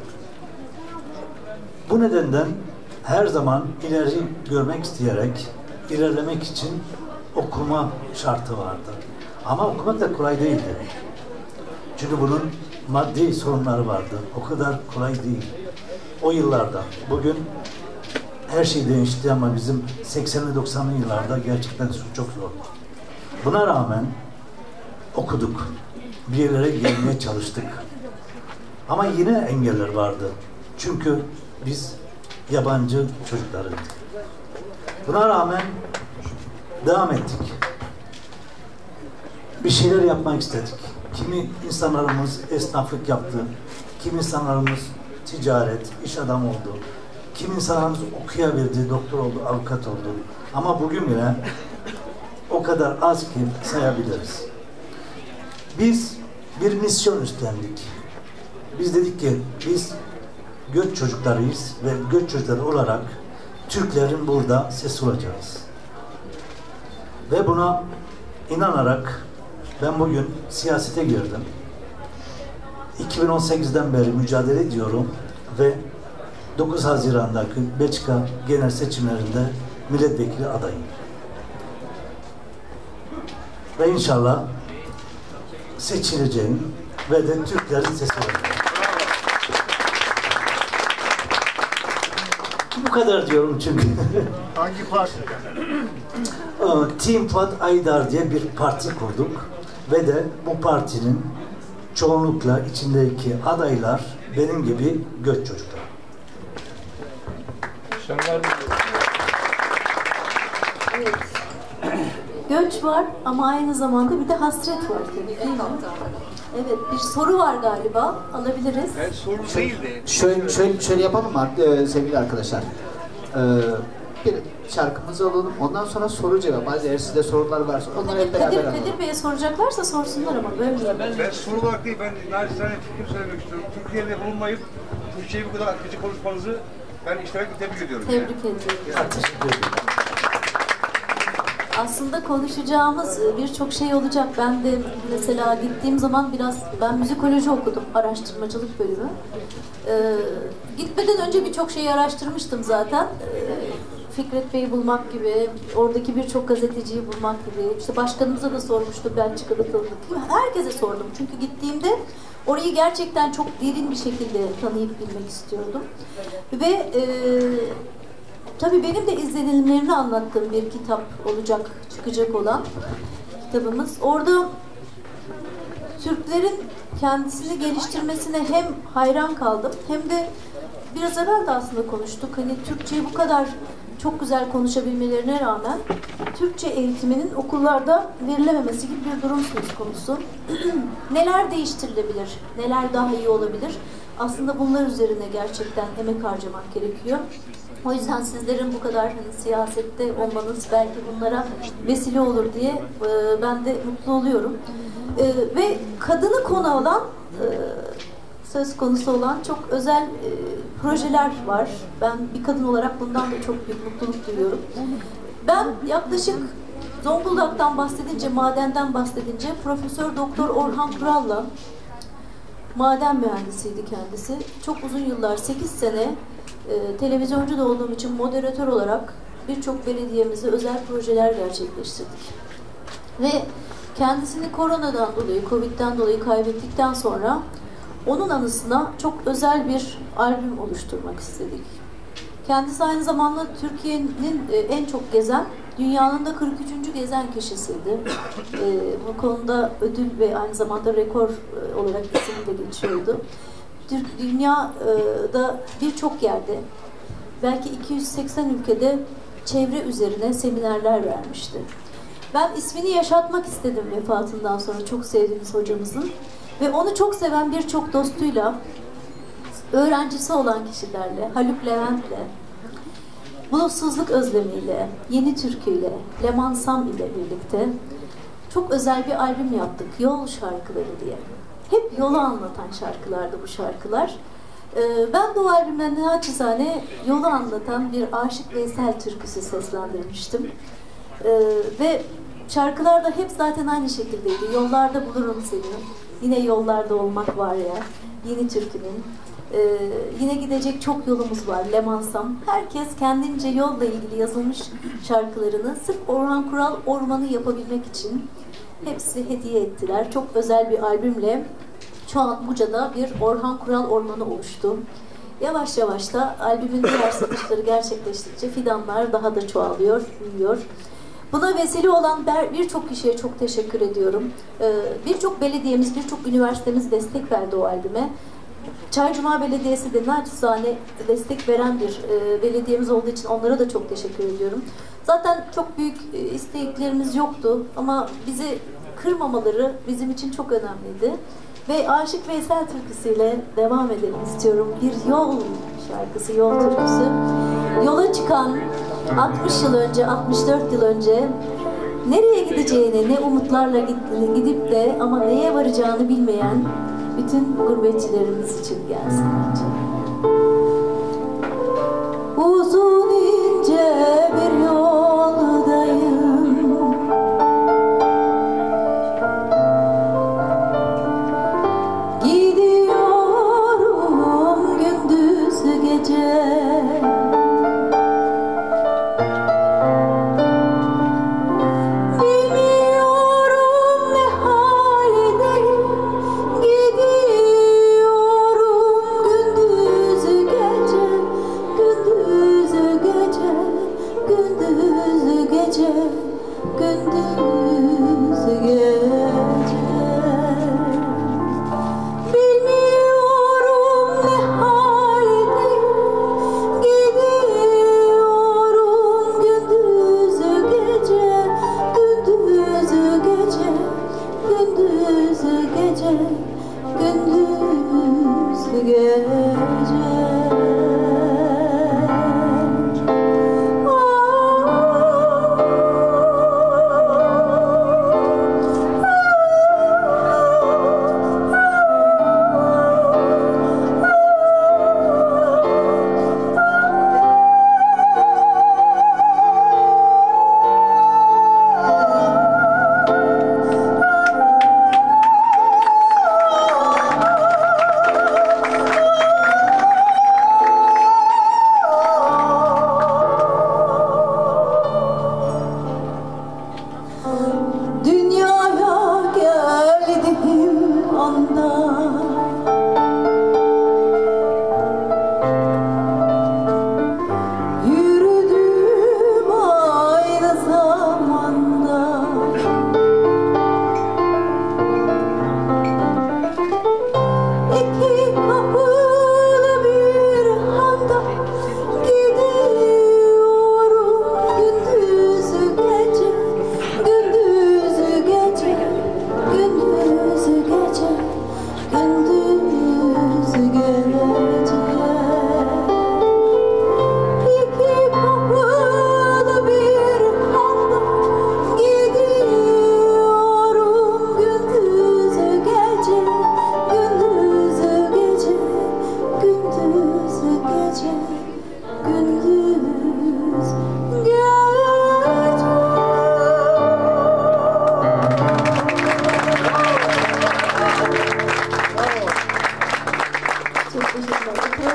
Bu nedenden her zaman ileri görmek isteyerek, ilerlemek için okuma şartı vardı. Ama okumak da kolay değildi. Çünkü bunun maddi sorunları vardı. O kadar kolay değil. O yıllarda, bugün her şey değişti ama bizim 80'li 90'lı yıllarda gerçekten çok zor. Buna rağmen okuduk. Bir yerlere gelmeye çalıştık. Ama yine engeller vardı. Çünkü biz yabancı çocuklarıydık. Buna rağmen devam ettik. Bir şeyler yapmak istedik. Kimi insanlarımız esnaflık yaptı. Kimi insanlarımız ticaret, iş adamı oldu. Kimi insanlarımız okuyabildi, doktor oldu, avukat oldu. Ama bugün bile o kadar az ki sayabiliriz. Biz bir misyon üstlendik. Biz dedik ki biz göç çocuklarıyız ve göç çocukları olarak Türklerin burada sesi olacağız. Ve buna inanarak ben bugün siyasete girdim. 2018'den beri mücadele ediyorum ve 9 Haziran'daki Belçika genel seçimlerinde milletvekili adayım. Ve inşallah seçileceğim ve de Türklerin sesi olacağım. Bu kadar diyorum çünkü. Hangi parti? Team Fuat Aydar diye bir parti kurduk ve de bu partinin çoğunlukla içindeki adaylar benim gibi göç çocuklar. Evet. Göç var ama aynı zamanda bir de hasret var tabii, değil mi? Evet, bir soru var galiba. Alabiliriz. Evet, soru değildi. Şöyle yapalım mı sevgili arkadaşlar? Bir şarkımızı alalım. Ondan sonra soru cevap. Hadi eğer sizde sorular varsa onları hep beraber alalım. Kadir Bey'e soracaklarsa sorsunlar ama böyle. Ben soru olarak değil, ben naçizane fikir söylemek istiyorum. Türkiye'de bulunmayıp Türkçeyi bu kadar akıcı konuşmanızı ben iştirakle tebrik ediyorum. Tebrik ediyorum. Aslında konuşacağımız birçok şey olacak. Ben de mesela gittiğim zaman ben müzikoloji okudum, araştırmacılık bölümü. Gitmeden önce birçok şeyi araştırmıştım zaten. Fikret Bey'i bulmak gibi, oradaki birçok gazeteciyi bulmak gibi. İşte başkanımıza da sormuştum, Belçika'da tanıdık gibi. Herkese sordum çünkü gittiğimde orayı gerçekten çok derin bir şekilde tanıyıp bilmek istiyordum. Ve tabii benim de izlenimlerini anlattığım bir kitap olacak, çıkacak olan kitabımız. Orada Türklerin kendisini geliştirmesine hem hayran kaldım hem de biraz evvel de aslında konuştuk. Hani Türkçeyi bu kadar çok güzel konuşabilmelerine rağmen Türkçe eğitiminin okullarda verilememesi gibi bir durum söz konusu. Neler değiştirilebilir, neler daha iyi olabilir? Aslında bunlar üzerine gerçekten emek harcamak gerekiyor. O yüzden sizlerin bu kadar siyasette olmanız belki bunlara vesile olur diye ben de mutlu oluyorum. Ve kadını konu alan, söz konusu olan çok özel projeler var. Ben bir kadın olarak bundan da çok büyük mutluluk duyuyorum. Ben yaklaşık Zonguldak'tan bahsedince, madenden bahsedince Profesör Doktor Orhan Kural'la, maden mühendisiydi kendisi. Çok uzun yıllar, 8 sene televizyoncu da olduğum için moderatör olarak birçok belediyemize özel projeler gerçekleştirdik. Ve kendisini koronadan dolayı, Covid'den dolayı kaybettikten sonra onun anısına çok özel bir albüm oluşturmak istedik. Kendisi aynı zamanda Türkiye'nin en çok gezen, dünyanın da 43. gezen kişisiydi. Bu konuda ödül ve aynı zamanda rekor olarak isimde geçiyordu. Dünyada birçok yerde, belki 280 ülkede çevre üzerine seminerler vermişti. Ben ismini yaşatmak istedim vefatından sonra çok sevdiğimiz hocamızın. Ve onu çok seven birçok dostuyla, öğrencisi olan kişilerle, Haluk Levent'le, Bulutsuzluk Özlemi'yle, Yeni Türkü'yle, Leman Sam ile birlikte çok özel bir albüm yaptık. Yol şarkıları diye. Hep yolu anlatan şarkılardı bu şarkılar. Ben de o albümden naçizane yolu anlatan bir Aşık Veysel türküsü seslendirmiştim. Ve şarkılar da hep zaten aynı şekildeydi. Yollarda bulurum seni, yine yollarda olmak var ya, Yeni Türkü'nün. Yine gidecek çok yolumuz var, Leman Sam. Herkes kendince yolla ilgili yazılmış şarkılarını sırf Orhan Kural ormanı yapabilmek için hepsi hediye ettiler. Çok özel bir albümle şu an Buca'da bir Orhan Kural ormanı oluştu. Yavaş yavaş da albümün diğer satışları gerçekleştikçe fidanlar daha da çoğalıyor, büyüyor. Buna vesile olan birçok kişiye çok teşekkür ediyorum. Birçok belediyemiz, birçok üniversitemiz destek verdi o albüme. Çaycuma Belediyesi de naçizane destek veren bir belediyemiz olduğu için onlara da çok teşekkür ediyorum. Zaten çok büyük isteklerimiz yoktu ama bizi kırmamaları bizim için çok önemliydi. Ve Aşık Veysel türküsüyle devam edelim istiyorum. Bir yol şarkısı, yol türküsü. Yola çıkan 60 yıl önce, 64 yıl önce nereye gideceğini, ne umutlarla gidip de ama neye varacağını bilmeyen bütün gurbetçilerimiz için gelsin bence. Uzun ince bir yoldayım, gidiyorum gündüz gece. Gündüz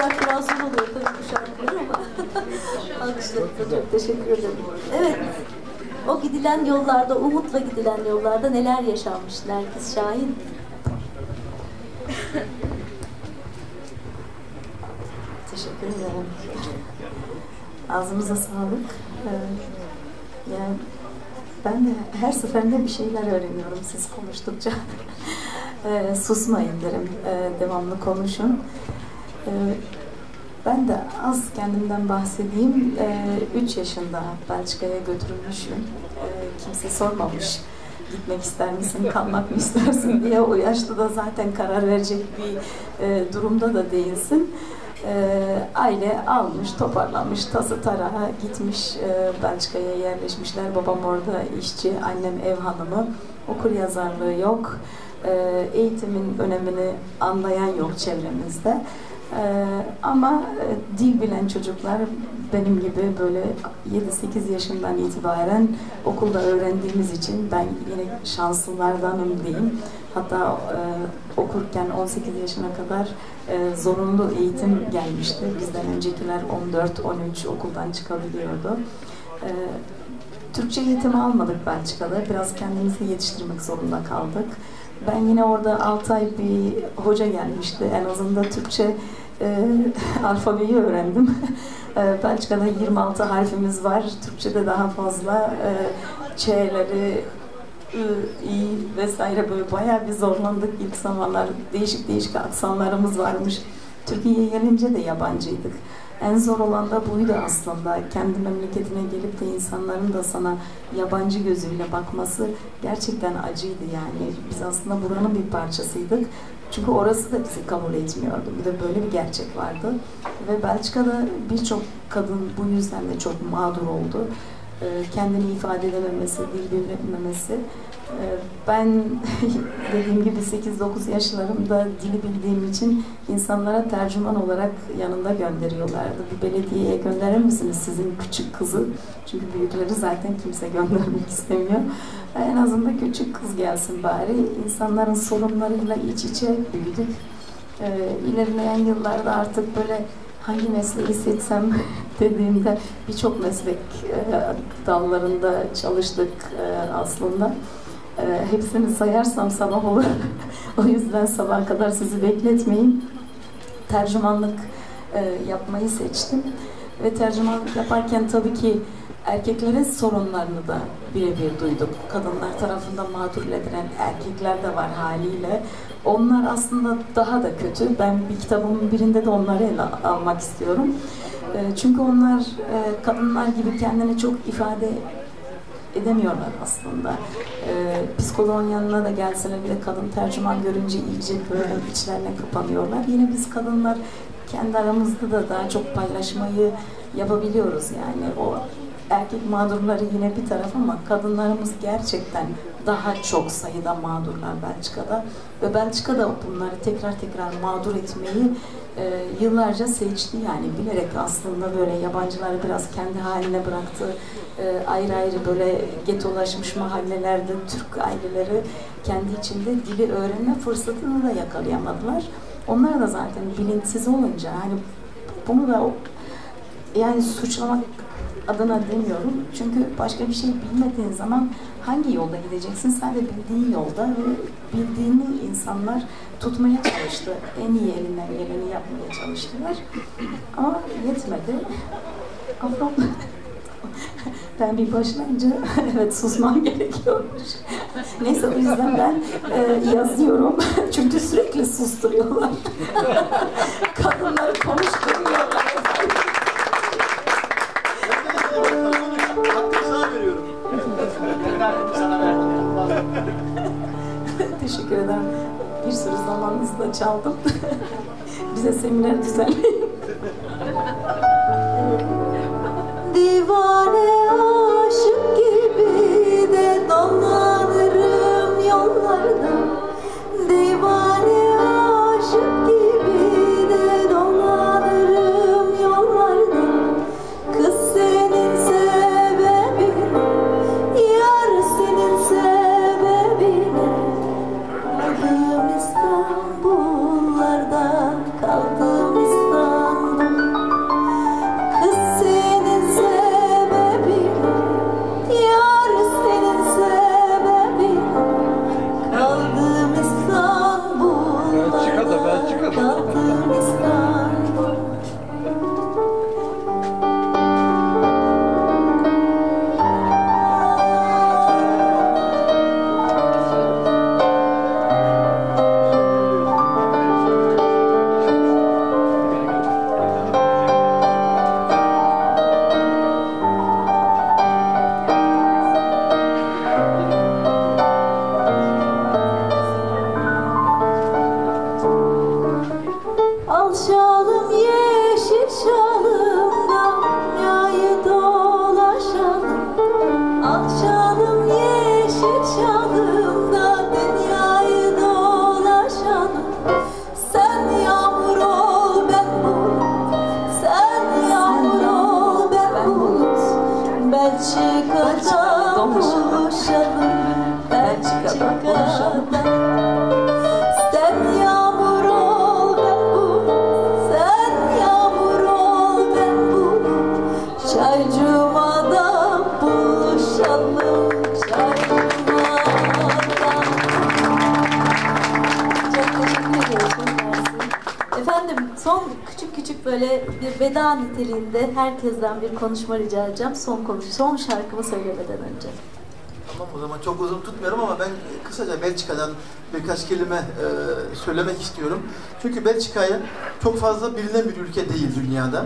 olarak biraz zor oluyor tabii bu şarkılar ama alkışlarınıza çok teşekkür ederim. Evet, o gidilen yollarda, umutla gidilen yollarda neler yaşanmış Nergis Şahin? Teşekkür ederim. Ağzınıza sağlık. Yani ben de her seferinde bir şeyler öğreniyorum siz konuştukça. Susmayın derim. Devamlı konuşun. Ben de az kendimden bahsedeyim. 3 yaşında Belçika'ya götürülmüşüm. Kimse sormamış. Gitmek ister misin, kalmak mı istersin diye. O yaşta da zaten karar verecek bir durumda da değilsin. Aile almış, toparlanmış, tası tarağa gitmiş, Belçika'ya yerleşmişler. Babam orada işçi, annem ev hanımı. Okur yazarlığı yok. Eğitimin önemini anlayan yok çevremizde. Ama dil bilen çocuklar benim gibi böyle 7-8 yaşından itibaren okulda öğrendiğimiz için ben yine şanslılardanım diyeyim. Hatta okurken 18 yaşına kadar zorunlu eğitim gelmişti. Bizden öncekiler 14-13 okuldan çıkabiliyordu. Türkçe eğitimi almadık Belçika'da. Biraz kendimizi yetiştirmek zorunda kaldık. Ben yine orada 6 ay bir hoca gelmişti. En azından Türkçe alfabeyi öğrendim. Belçika'da 26 harfimiz var. Türkçe'de daha fazla Ç'leri, İ vesaire böyle bayağı bir zorlandık ilk zamanlar. Değişik değişik aksanlarımız varmış. Türkiye'ye gelince de yabancıydık. En zor olan da buydu aslında. Kendi memleketine gelip de insanların da sana yabancı gözüyle bakması gerçekten acıydı yani. Biz aslında buranın bir parçasıydık. Çünkü orası da bizi kabul etmiyordu. Bir de böyle bir gerçek vardı. Ve Belçika'da birçok kadın bu yüzden de çok mağdur oldu. Kendini ifade edememesi, dil bilmemesi. Ben dediğim gibi 8-9 yaşlarımda dili bildiğim için insanlara tercüman olarak yanında gönderiyorlardı. Bir belediyeye gönderir misiniz sizin küçük kızı? Çünkü büyükleri zaten kimse göndermek istemiyor. En azından küçük kız gelsin bari. İnsanların sorunlarıyla iç içe büyüdük. İlerleyen yıllarda artık böyle hangi mesleği seçsem dediğimde birçok meslek dallarında çalıştık aslında. Hepsini sayarsam sabah olur. O yüzden sabaha kadar sizi bekletmeyin. Tercümanlık yapmayı seçtim. Ve tercümanlık yaparken tabii ki erkeklerin sorunlarını da birebir duyduk. Kadınlar tarafından mağdur edilen erkekler de var haliyle. Onlar aslında daha da kötü. Ben bir kitabımın birinde de onları ele almak istiyorum. Çünkü onlar kadınlar gibi kendini çok ifade edemiyorlar aslında. Psikoloğun yanına da gelseler bile kadın tercüman görünce iyice böyle içlerine kapanıyorlar. Yine biz kadınlar kendi aramızda da daha çok paylaşmayı yapabiliyoruz yani. O erkek mağdurları yine bir taraf ama kadınlarımız gerçekten daha çok sayıda mağdurlar Belçika'da. Ve Belçika'da bunları tekrar mağdur etmeyi yıllarca seçti yani bilerek aslında böyle yabancıları biraz kendi haline bıraktı. Ayrı ayrı böyle getolaşmış mahallelerde Türk aileleri kendi içinde dili öğrenme fırsatını da yakalayamadılar. Onlar da zaten bilinçsiz olunca hani bunu da yani suçlamak adına demiyorum. Çünkü başka bir şey bilmediğin zaman hangi yolda gideceksin? Sen de bildiğin yolda ve bildiğini insanlar tutmaya çalıştı. En iyi elinden geleni yapmaya çalıştılar. Ama yetmedi. Afron ben bir başlayınca evet susmam gerekiyormuş. Neyse o yüzden ben yazıyorum. Çünkü sürekli susturuyorlar. Kadınları konuşturmuyorlar. Teşekkür ederim. Bir sürü zamanınızı da çaldım. Bize seminer düzenleyin. Divane aşık gibi de dolanırım yollarda. Divane aşık gibi de dolanırım yollarda. Kız senin sebebin, yar senin sebebine. Kaldım İstanbullarda, kaldım İstanbullarda. son küçük böyle bir veda niteliğinde herkesten bir konuşma rica edeceğim. Son şarkımı söylemeden önce. Tamam, o zaman çok uzun tutmuyorum ama ben kısaca Belçika'dan birkaç kelime söylemek istiyorum. Çünkü Belçika'yı çok fazla bilinen bir ülke değil dünyada.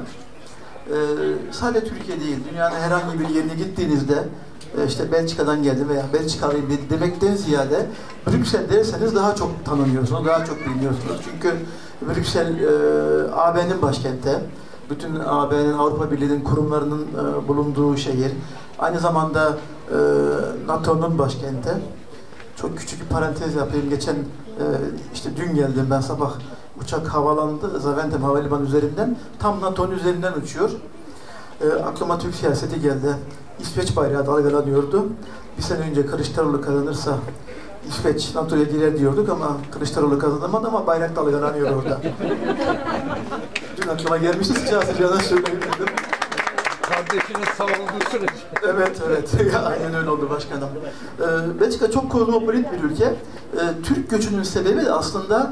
Sadece Türkiye değil, dünyanın herhangi bir yerine gittiğinizde işte Belçika'dan geldim veya Belçikalıyım demekten ziyade Brüksel derseniz daha çok tanınıyorsunuz, daha çok biliniyorsunuz. Çünkü Brüksel AB'nin başkenti. Bütün AB'nin, Avrupa Birliği'nin kurumlarının bulunduğu şehir. Aynı zamanda NATO'nun başkenti. Çok küçük bir parantez yapayım. Geçen işte dün geldim ben sabah. Uçak havalandı Zaventem Havalimanı üzerinden. Tam NATO'nun üzerinden uçuyor. Aklıma Türk siyaseti geldi. İsveç bayrağı dalgalanıyordu. Bir sene önce Kılıçdaroğlu kazanırsa İsveç NATO'ya girer diyorduk ama Kılıçdaroğlu kazanamadı ama bayrak dalgalanıyor orada. Dün aklıma gelmişti, sıcağı sıcağına söyleyebilirdim. Kardeşiniz savunduğu sürece. Evet. Aynen öyle oldu başkanım. Belçika çok kozmopolit bir ülke. Türk göçünün sebebi de aslında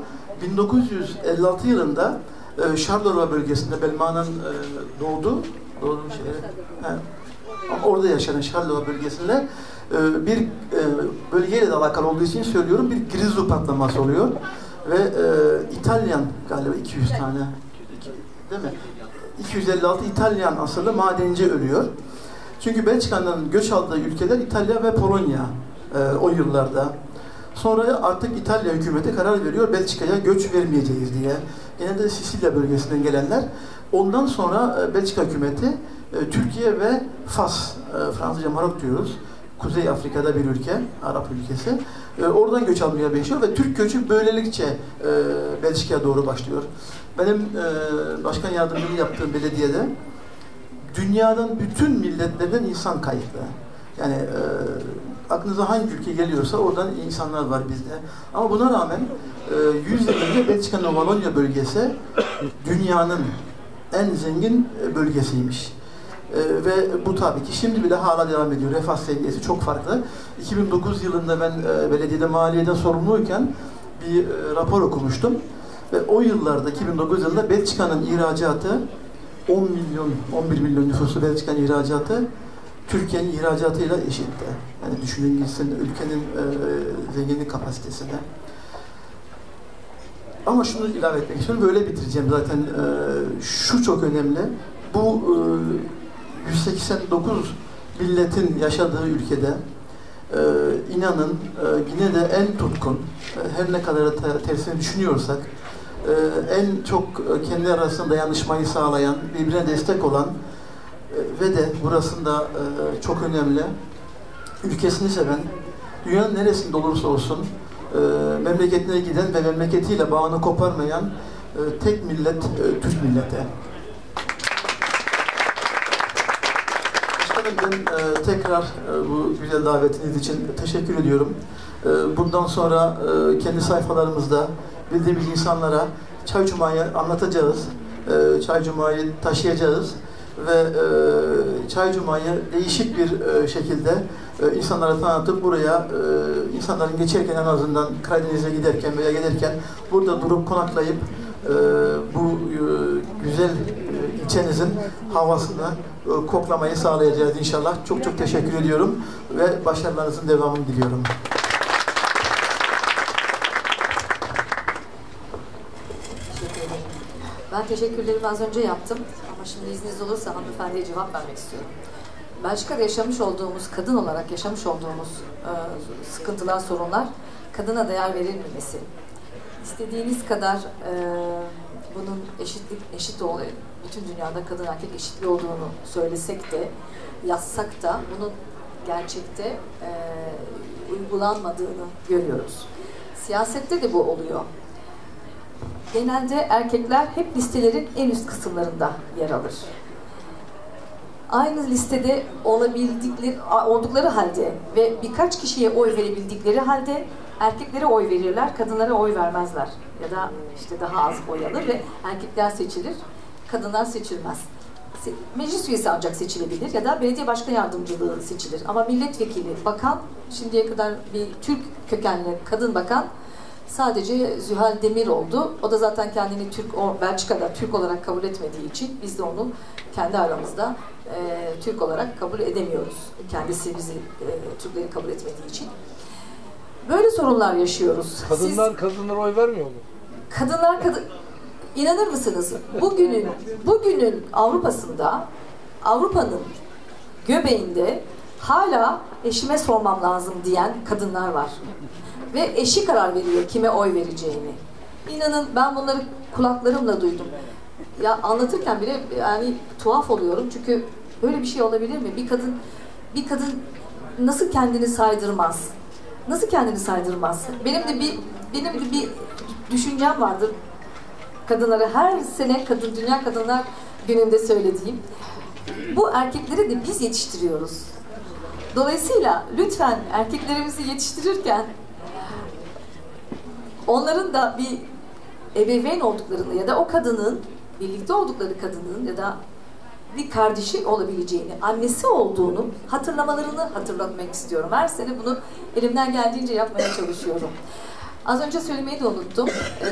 1956 yılında Charleroi bölgesinde Belma'nın doğduğu şehri. Orada yaşanan Charleroi bölgesinde bir bölgeyle de alakalı olduğu için söylüyorum, bir Grislu patlaması oluyor ve İtalyan galiba 200 tane değil mi? 256 İtalyan asıllı madenci ölüyor. Çünkü Belçika'nın göç aldığı ülkeler İtalya ve Polonya o yıllarda. Sonra artık İtalya hükümeti karar veriyor Belçika'ya göç vermeyeceğiz diye. Genelde Sicilya bölgesinden gelenler. Ondan sonra Belçika hükümeti Türkiye ve Fas, Fransızca Marok diyoruz. Kuzey Afrika'da bir ülke, Arap ülkesi. Oradan göç almaya başlıyor ve Türk göçü böylelikçe Belçika'ya doğru başlıyor. Benim başkan yardımcılığı yaptığım belediyede dünyadan bütün milletlerden insan kayıtlı. Yani aklınıza hangi ülke geliyorsa oradan insanlar var bizde. Ama buna rağmen 100 yıl önce Belçika'nın Wallonia bölgesi dünyanın en zengin bölgesiymiş. Ve bu tabii ki şimdi bile hala devam ediyor. Refah seviyesi çok farklı. 2009 yılında ben belediyede maliyeden sorumluyken bir rapor okumuştum. Ve o yıllarda 2009 yılında Belçika'nın ihracatı 11 milyon nüfuslu Belçika'nın ihracatı Türkiye'nin ihracatıyla eşitti. Yani düşünün gitsin ülkenin zenginlik kapasitesine. Ama şunu ilave etmek istiyorum, böyle bitireceğim zaten. Şu çok önemli. Bu 189 milletin yaşadığı ülkede inanın yine de en tutkun, her ne kadar tersini düşünüyorsak, en çok kendi arasında dayanışmayı sağlayan, birbirine destek olan ve de burasında çok önemli, ülkesini seven, dünyanın neresinde olursa olsun memleketine giden ve memleketiyle bağını koparmayan tek millet Türk milleti. Ben tekrar bu güzel davetiniz için teşekkür ediyorum. Bundan sonra kendi sayfalarımızda bildiğimiz insanlara Çay Cuma'yı anlatacağız. Çay Cuma'yı taşıyacağız ve Çay Cuma'yı değişik bir şekilde insanlara tanıtıp buraya insanların geçerken en azından Karadeniz'e giderken veya gelirken burada durup konaklayıp bu güzel ilçenizin havasını koklamayı sağlayacağız inşallah. Çok çok teşekkür ediyorum ve başarılarınızın devamını diliyorum. Ben teşekkürlerimi az önce yaptım ama şimdi izniniz olursa hanımefendiye cevap vermek istiyorum. Belçika'da yaşamış olduğumuz, kadın olarak yaşamış olduğumuz sıkıntılar, sorunlar kadına değer verilmemesi. İstediğiniz kadar bunun eşit olduğu, bütün dünyada kadın erkek eşitliği olduğunu söylesek de, yazsak da bunun gerçekte uygulanmadığını görüyoruz. Siyasette de bu oluyor. Genelde erkekler hep listelerin en üst kısımlarında yer alır. Aynı listede oldukları halde ve birkaç kişiye oy verebildikleri halde erkeklere oy verirler, kadınlara oy vermezler. Ya da işte daha az oy alır ve erkekler seçilir, kadınlar seçilmez. Meclis üyesi ancak seçilebilir ya da belediye başkan yardımcılığı seçilir. Ama milletvekili, bakan, şimdiye kadar bir Türk kökenli kadın bakan Sadece Zühal Demir oldu. O da zaten kendini Belçika'da Türk olarak kabul etmediği için biz de onu kendi aramızda Türk olarak kabul edemiyoruz. Kendisi bizi Türkleri kabul etmediği için. Böyle sorunlar yaşıyoruz. Kadınlar oy vermiyor mu? İnanır mısınız? Bugünün Avrupa'nın göbeğinde hala eşime sormam lazım diyen kadınlar var. Ve eşi karar veriyor kime oy vereceğini. İnanın ben bunları kulaklarımla duydum. Ya anlatırken bile yani tuhaf oluyorum çünkü böyle bir şey olabilir mi? Bir kadın nasıl kendini saydırmaz? Nasıl kendini saydırmaz? Benim de bir düşüncem vardır. Kadınlara her sene Dünya Kadınlar Günü'nde söylediğim. Bu erkekleri de biz yetiştiriyoruz. Dolayısıyla lütfen erkeklerimizi yetiştirirken onların da bir ebeveyn olduklarını ya da o kadının, birlikte oldukları kadının ya da bir kardeşi olabileceğini, annesi olduğunu hatırlamalarını hatırlatmak istiyorum. Her sene bunu elimden geldiğince yapmaya çalışıyorum. Az önce söylemeyi de unuttum.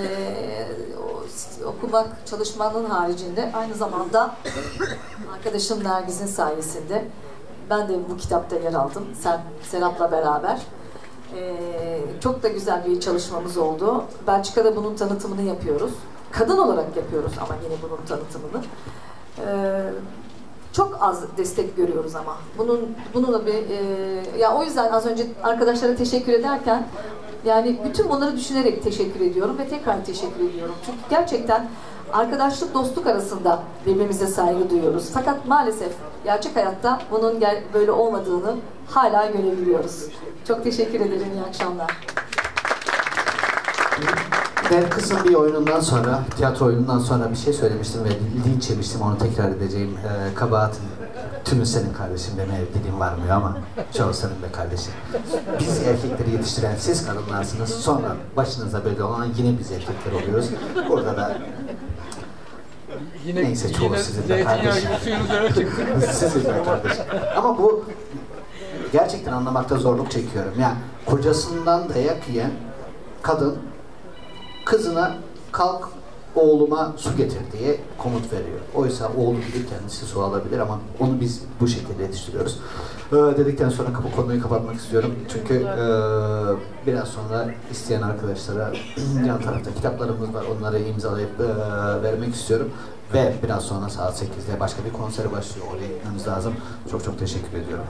Okumak, çalışmanın haricinde aynı zamanda arkadaşım Nergiz'in sayesinde ben de bu kitapta yer aldım. Serap'la beraber. Çok da güzel bir çalışmamız oldu. Belçika'da bunun tanıtımını yapıyoruz. Kadın olarak yapıyoruz ama yine bunun tanıtımını. Çok az destek görüyoruz ama. Bununla ya o yüzden az önce arkadaşlara teşekkür ederken yani bütün bunları düşünerek teşekkür ediyorum ve tekrar teşekkür ediyorum. Çünkü gerçekten arkadaşlık, dostluk arasında birbirimize saygı duyuyoruz. Fakat maalesef gerçek hayatta bunun böyle olmadığını hala görebiliyoruz. Çok teşekkür ederim. İyi akşamlar. Ben kızın bir oyunundan sonra, tiyatro oyunundan sonra bir şey söylemiştim ve linç yemiştim, onu tekrar edeceğim. Kabahatin tümü senin kardeşim demeye dilim varmıyor ama çoğu senin be kardeşim. Biz erkekleri yetiştiren siz kadınlarsınız, sonra başınıza böyle olan yine biz erkekler oluyoruz. Burada da neyse çoğu sizin de kardeşim. Sizin de kardeşim. Ama bu gerçekten anlamakta zorluk çekiyorum. Yani kocasından dayak yiyen kadın kızına kalk oğluma su getir diye komut veriyor. Oysa oğlu bile kendisi su alabilir ama onu biz bu şekilde yetiştiriyoruz. Dedikten sonra konuyu kapatmak istiyorum. Çünkü biraz sonra isteyen arkadaşlara yan tarafta kitaplarımız var. Onları imzalayıp vermek istiyorum. Ve biraz sonra saat 8'de başka bir konser başlıyor. Oraya gitmemiz lazım. Çok çok teşekkür ediyorum.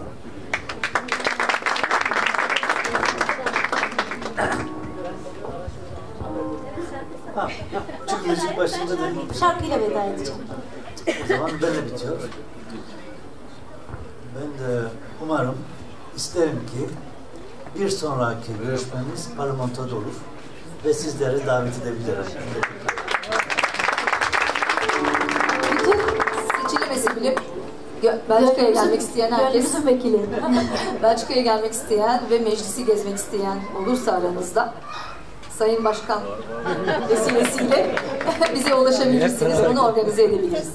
Çünkü müzik başında dedim. Şarkıyla veda edeceğim. O zaman böyle bitiyor. Ben de umarım, isterim ki bir sonraki görüşmemiz parlamentoda olur ve sizleri davet edebilirim. Bütün seçilemesi bilip Belçika'ya gelmek isteyen herkes, Belçika'ya gelmek isteyen ve meclisi gezmek isteyen olursa aranızda Sayın Başkan vesilesiyle bize ulaşabilirsiniz, onu organize edebiliriz.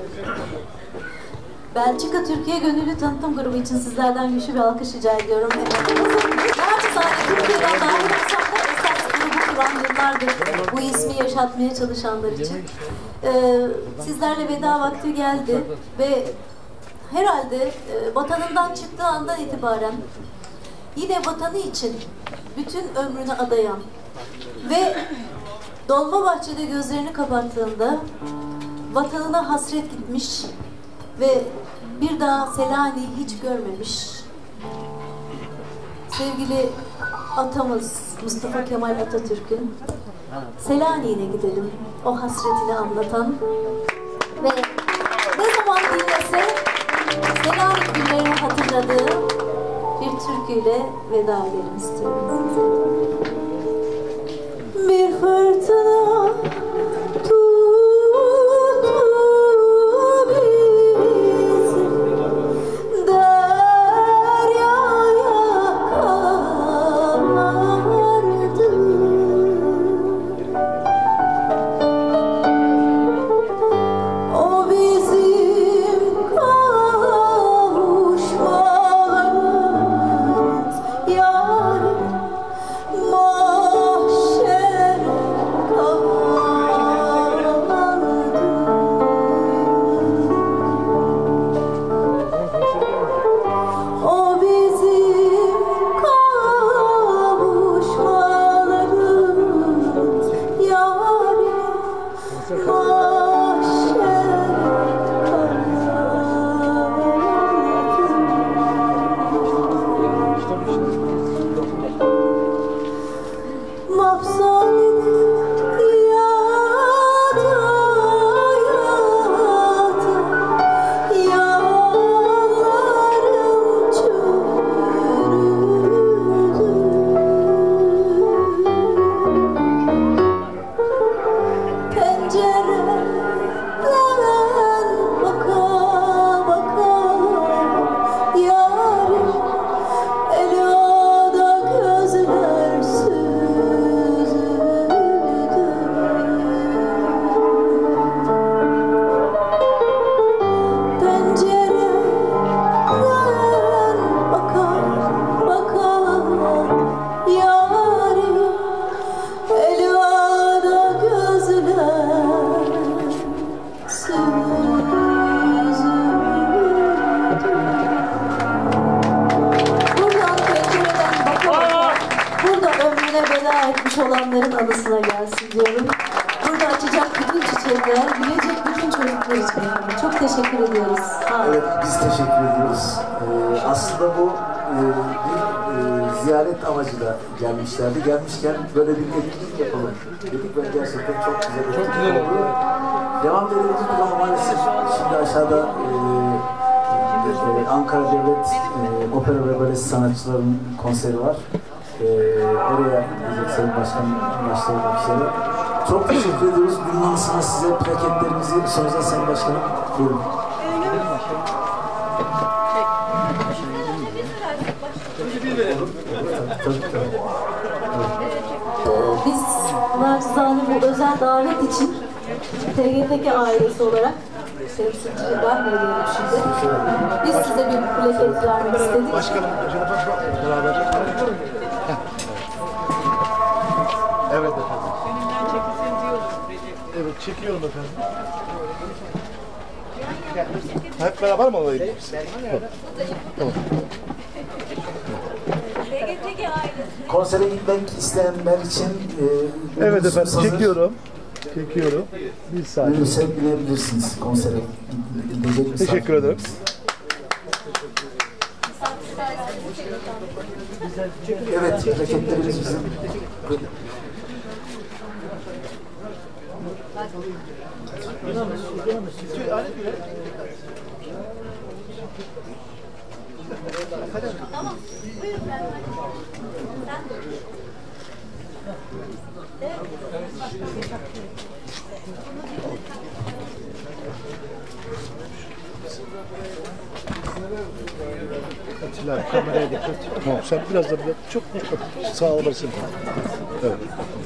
Belçika Türkiye Gönüllü Tanıtım Grubu için sizlerden güçlü bir alkış rica ediyorum. Naçizane Türkiye'den dair esas grubu kuran yıllardır bu ismi yaşatmaya çalışanlar için. Sizlerle veda vakti geldi ve herhalde vatanından çıktığı andan itibaren yine vatanı için bütün ömrünü adayan ve Dolmabahçe'de gözlerini kapattığında vatanına hasret gitmiş ve bir daha Selanik'i hiç görmemiş sevgili atamız Mustafa Kemal Atatürk'ün Selanik'ine gidelim, o hasretini anlatan ve ne zaman dinlese Selanik günlerini hatırladığı bir türküyle veda edelim istiyorum size. Bir fırtına tuttu bizi deryaya kardı. O bizim kavuşmamız yarın etmiş olanların anısına gelsin diyorum. Burada açacak bütün çiçekler, gülecek bütün çocuklar için. Çok teşekkür ediyoruz. Evet, biz teşekkür ediyoruz. Aslında bu bir ziyaret amacıyla gelmişlerdi. Gelmişken böyle bir etkinlik yapalım dedik ve gerçekten çok güzel bir etkinlik oldu. Devam edebildik ama maalesef şimdi aşağıda Ankara Devlet Opera ve Balesi sanatçılarının konseri var. Oraya gidecek Sayın Başkan başlamak üzere. Çok teşekkür ediyoruz. Bunun anısına size plaketlerimizi sunacağız Sayın Başkanım. Buyurun. Biz naçizane bu özel davet için TGTG ailesi olarak temsilciyi ben veriyorum şimdi. Biz size bir plaket vermek istedik. Başkanım, beraber. Evet efendim. Evet, çekiyorum efendim. Hep beraber mi alayım? Tamam. Konsere gitmek isteyenler için evet efendim, çekiyorum. Çekiyorum. Bir saniye. Minibüse binebilirsiniz konsere. Teşekkür ederim. Evet, plaketlerimiz bizim. Tamam. Buyurun ben. Sen de. Atilla kameraya dikkat. Tamam, sen biraz da çok sağ olasın. Evet.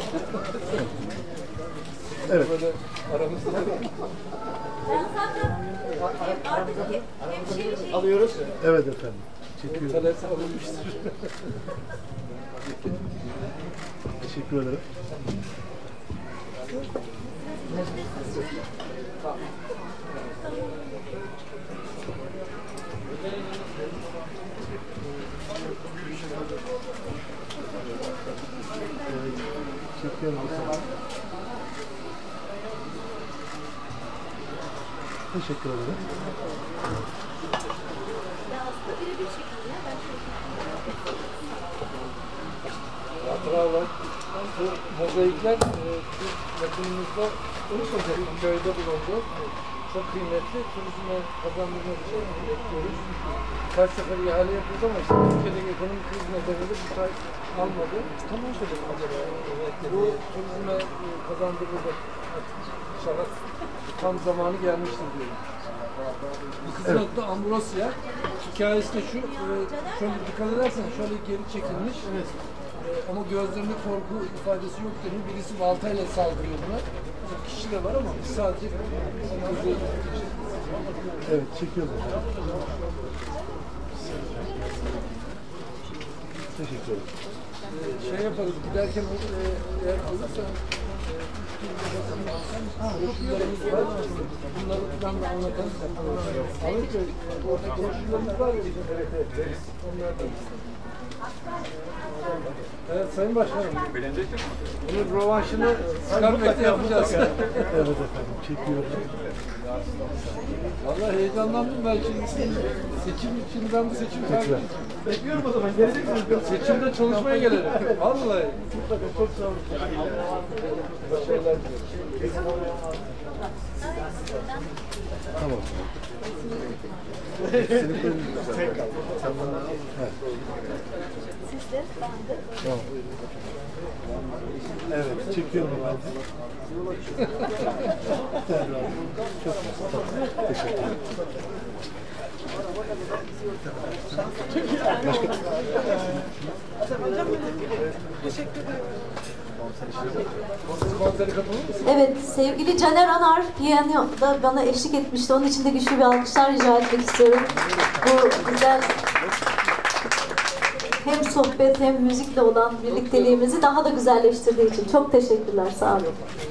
Evet. Alıyoruz. Evet efendim. Çekiyorum. Teşekkür ederim. Çekiyorum. Teşekkür ederim. Hatıralar, bu mozaikler yakınımızda köyde bulundu. Çok kıymetli, turizme kazandırmak için bekliyoruz. Kaç sefer ihale yapıyoruz ama işte Türkiye'deki ekonomik kriz nedeniyle bu say almadı. Tamam söyledim acaba. Bu turizme kazandırılır. İnşallah tam zamanı gelmiştir diyorum. Bu kızın adı da Ambrosya. Hikayesi de şu, şöyle dikkat edersen şöyle geri çekilmiş. Evet. Ama gözlerinde korku ifadesi yok dedim. Birisi baltayla saldırıyor buna. Kişi de var ama biz sadece evet, çekiyoruz. Teşekkür ederim. Şey yaparız, giderken eğer olursa broşürlerimiz var. Bunları falan da anlatalım. Ahmet Bey, orada broşürlerimiz var ya. Evet. Onlardan. Evet Sayın Başkanım. Bunun rövanşını Skarpet'te yapacağız. Evet efendim, çekiyorum. Vallahi heyecanlandım ben şimdi. Seçim için ben bu seçim takip bekliyorum o zaman. Geleceksiniz. Seçimde çalışmaya gelelim. Vallahi. Mutlaka çok sağ olun. Başarılar diliyorum. Tamam. Tamam. Evet, çekiyorum efendim. Çok teşekkür ederim. Başka? Teşekkür ederim. Evet, sevgili Caner Anar piyanoda bana eşlik etmişti. Onun için de güçlü bir alkışlar rica etmek istiyorum. Bu güzel hem sohbet hem müzikle olan birlikteliğimizi daha da güzelleştirdiği için. Çok teşekkürler, sağ olun.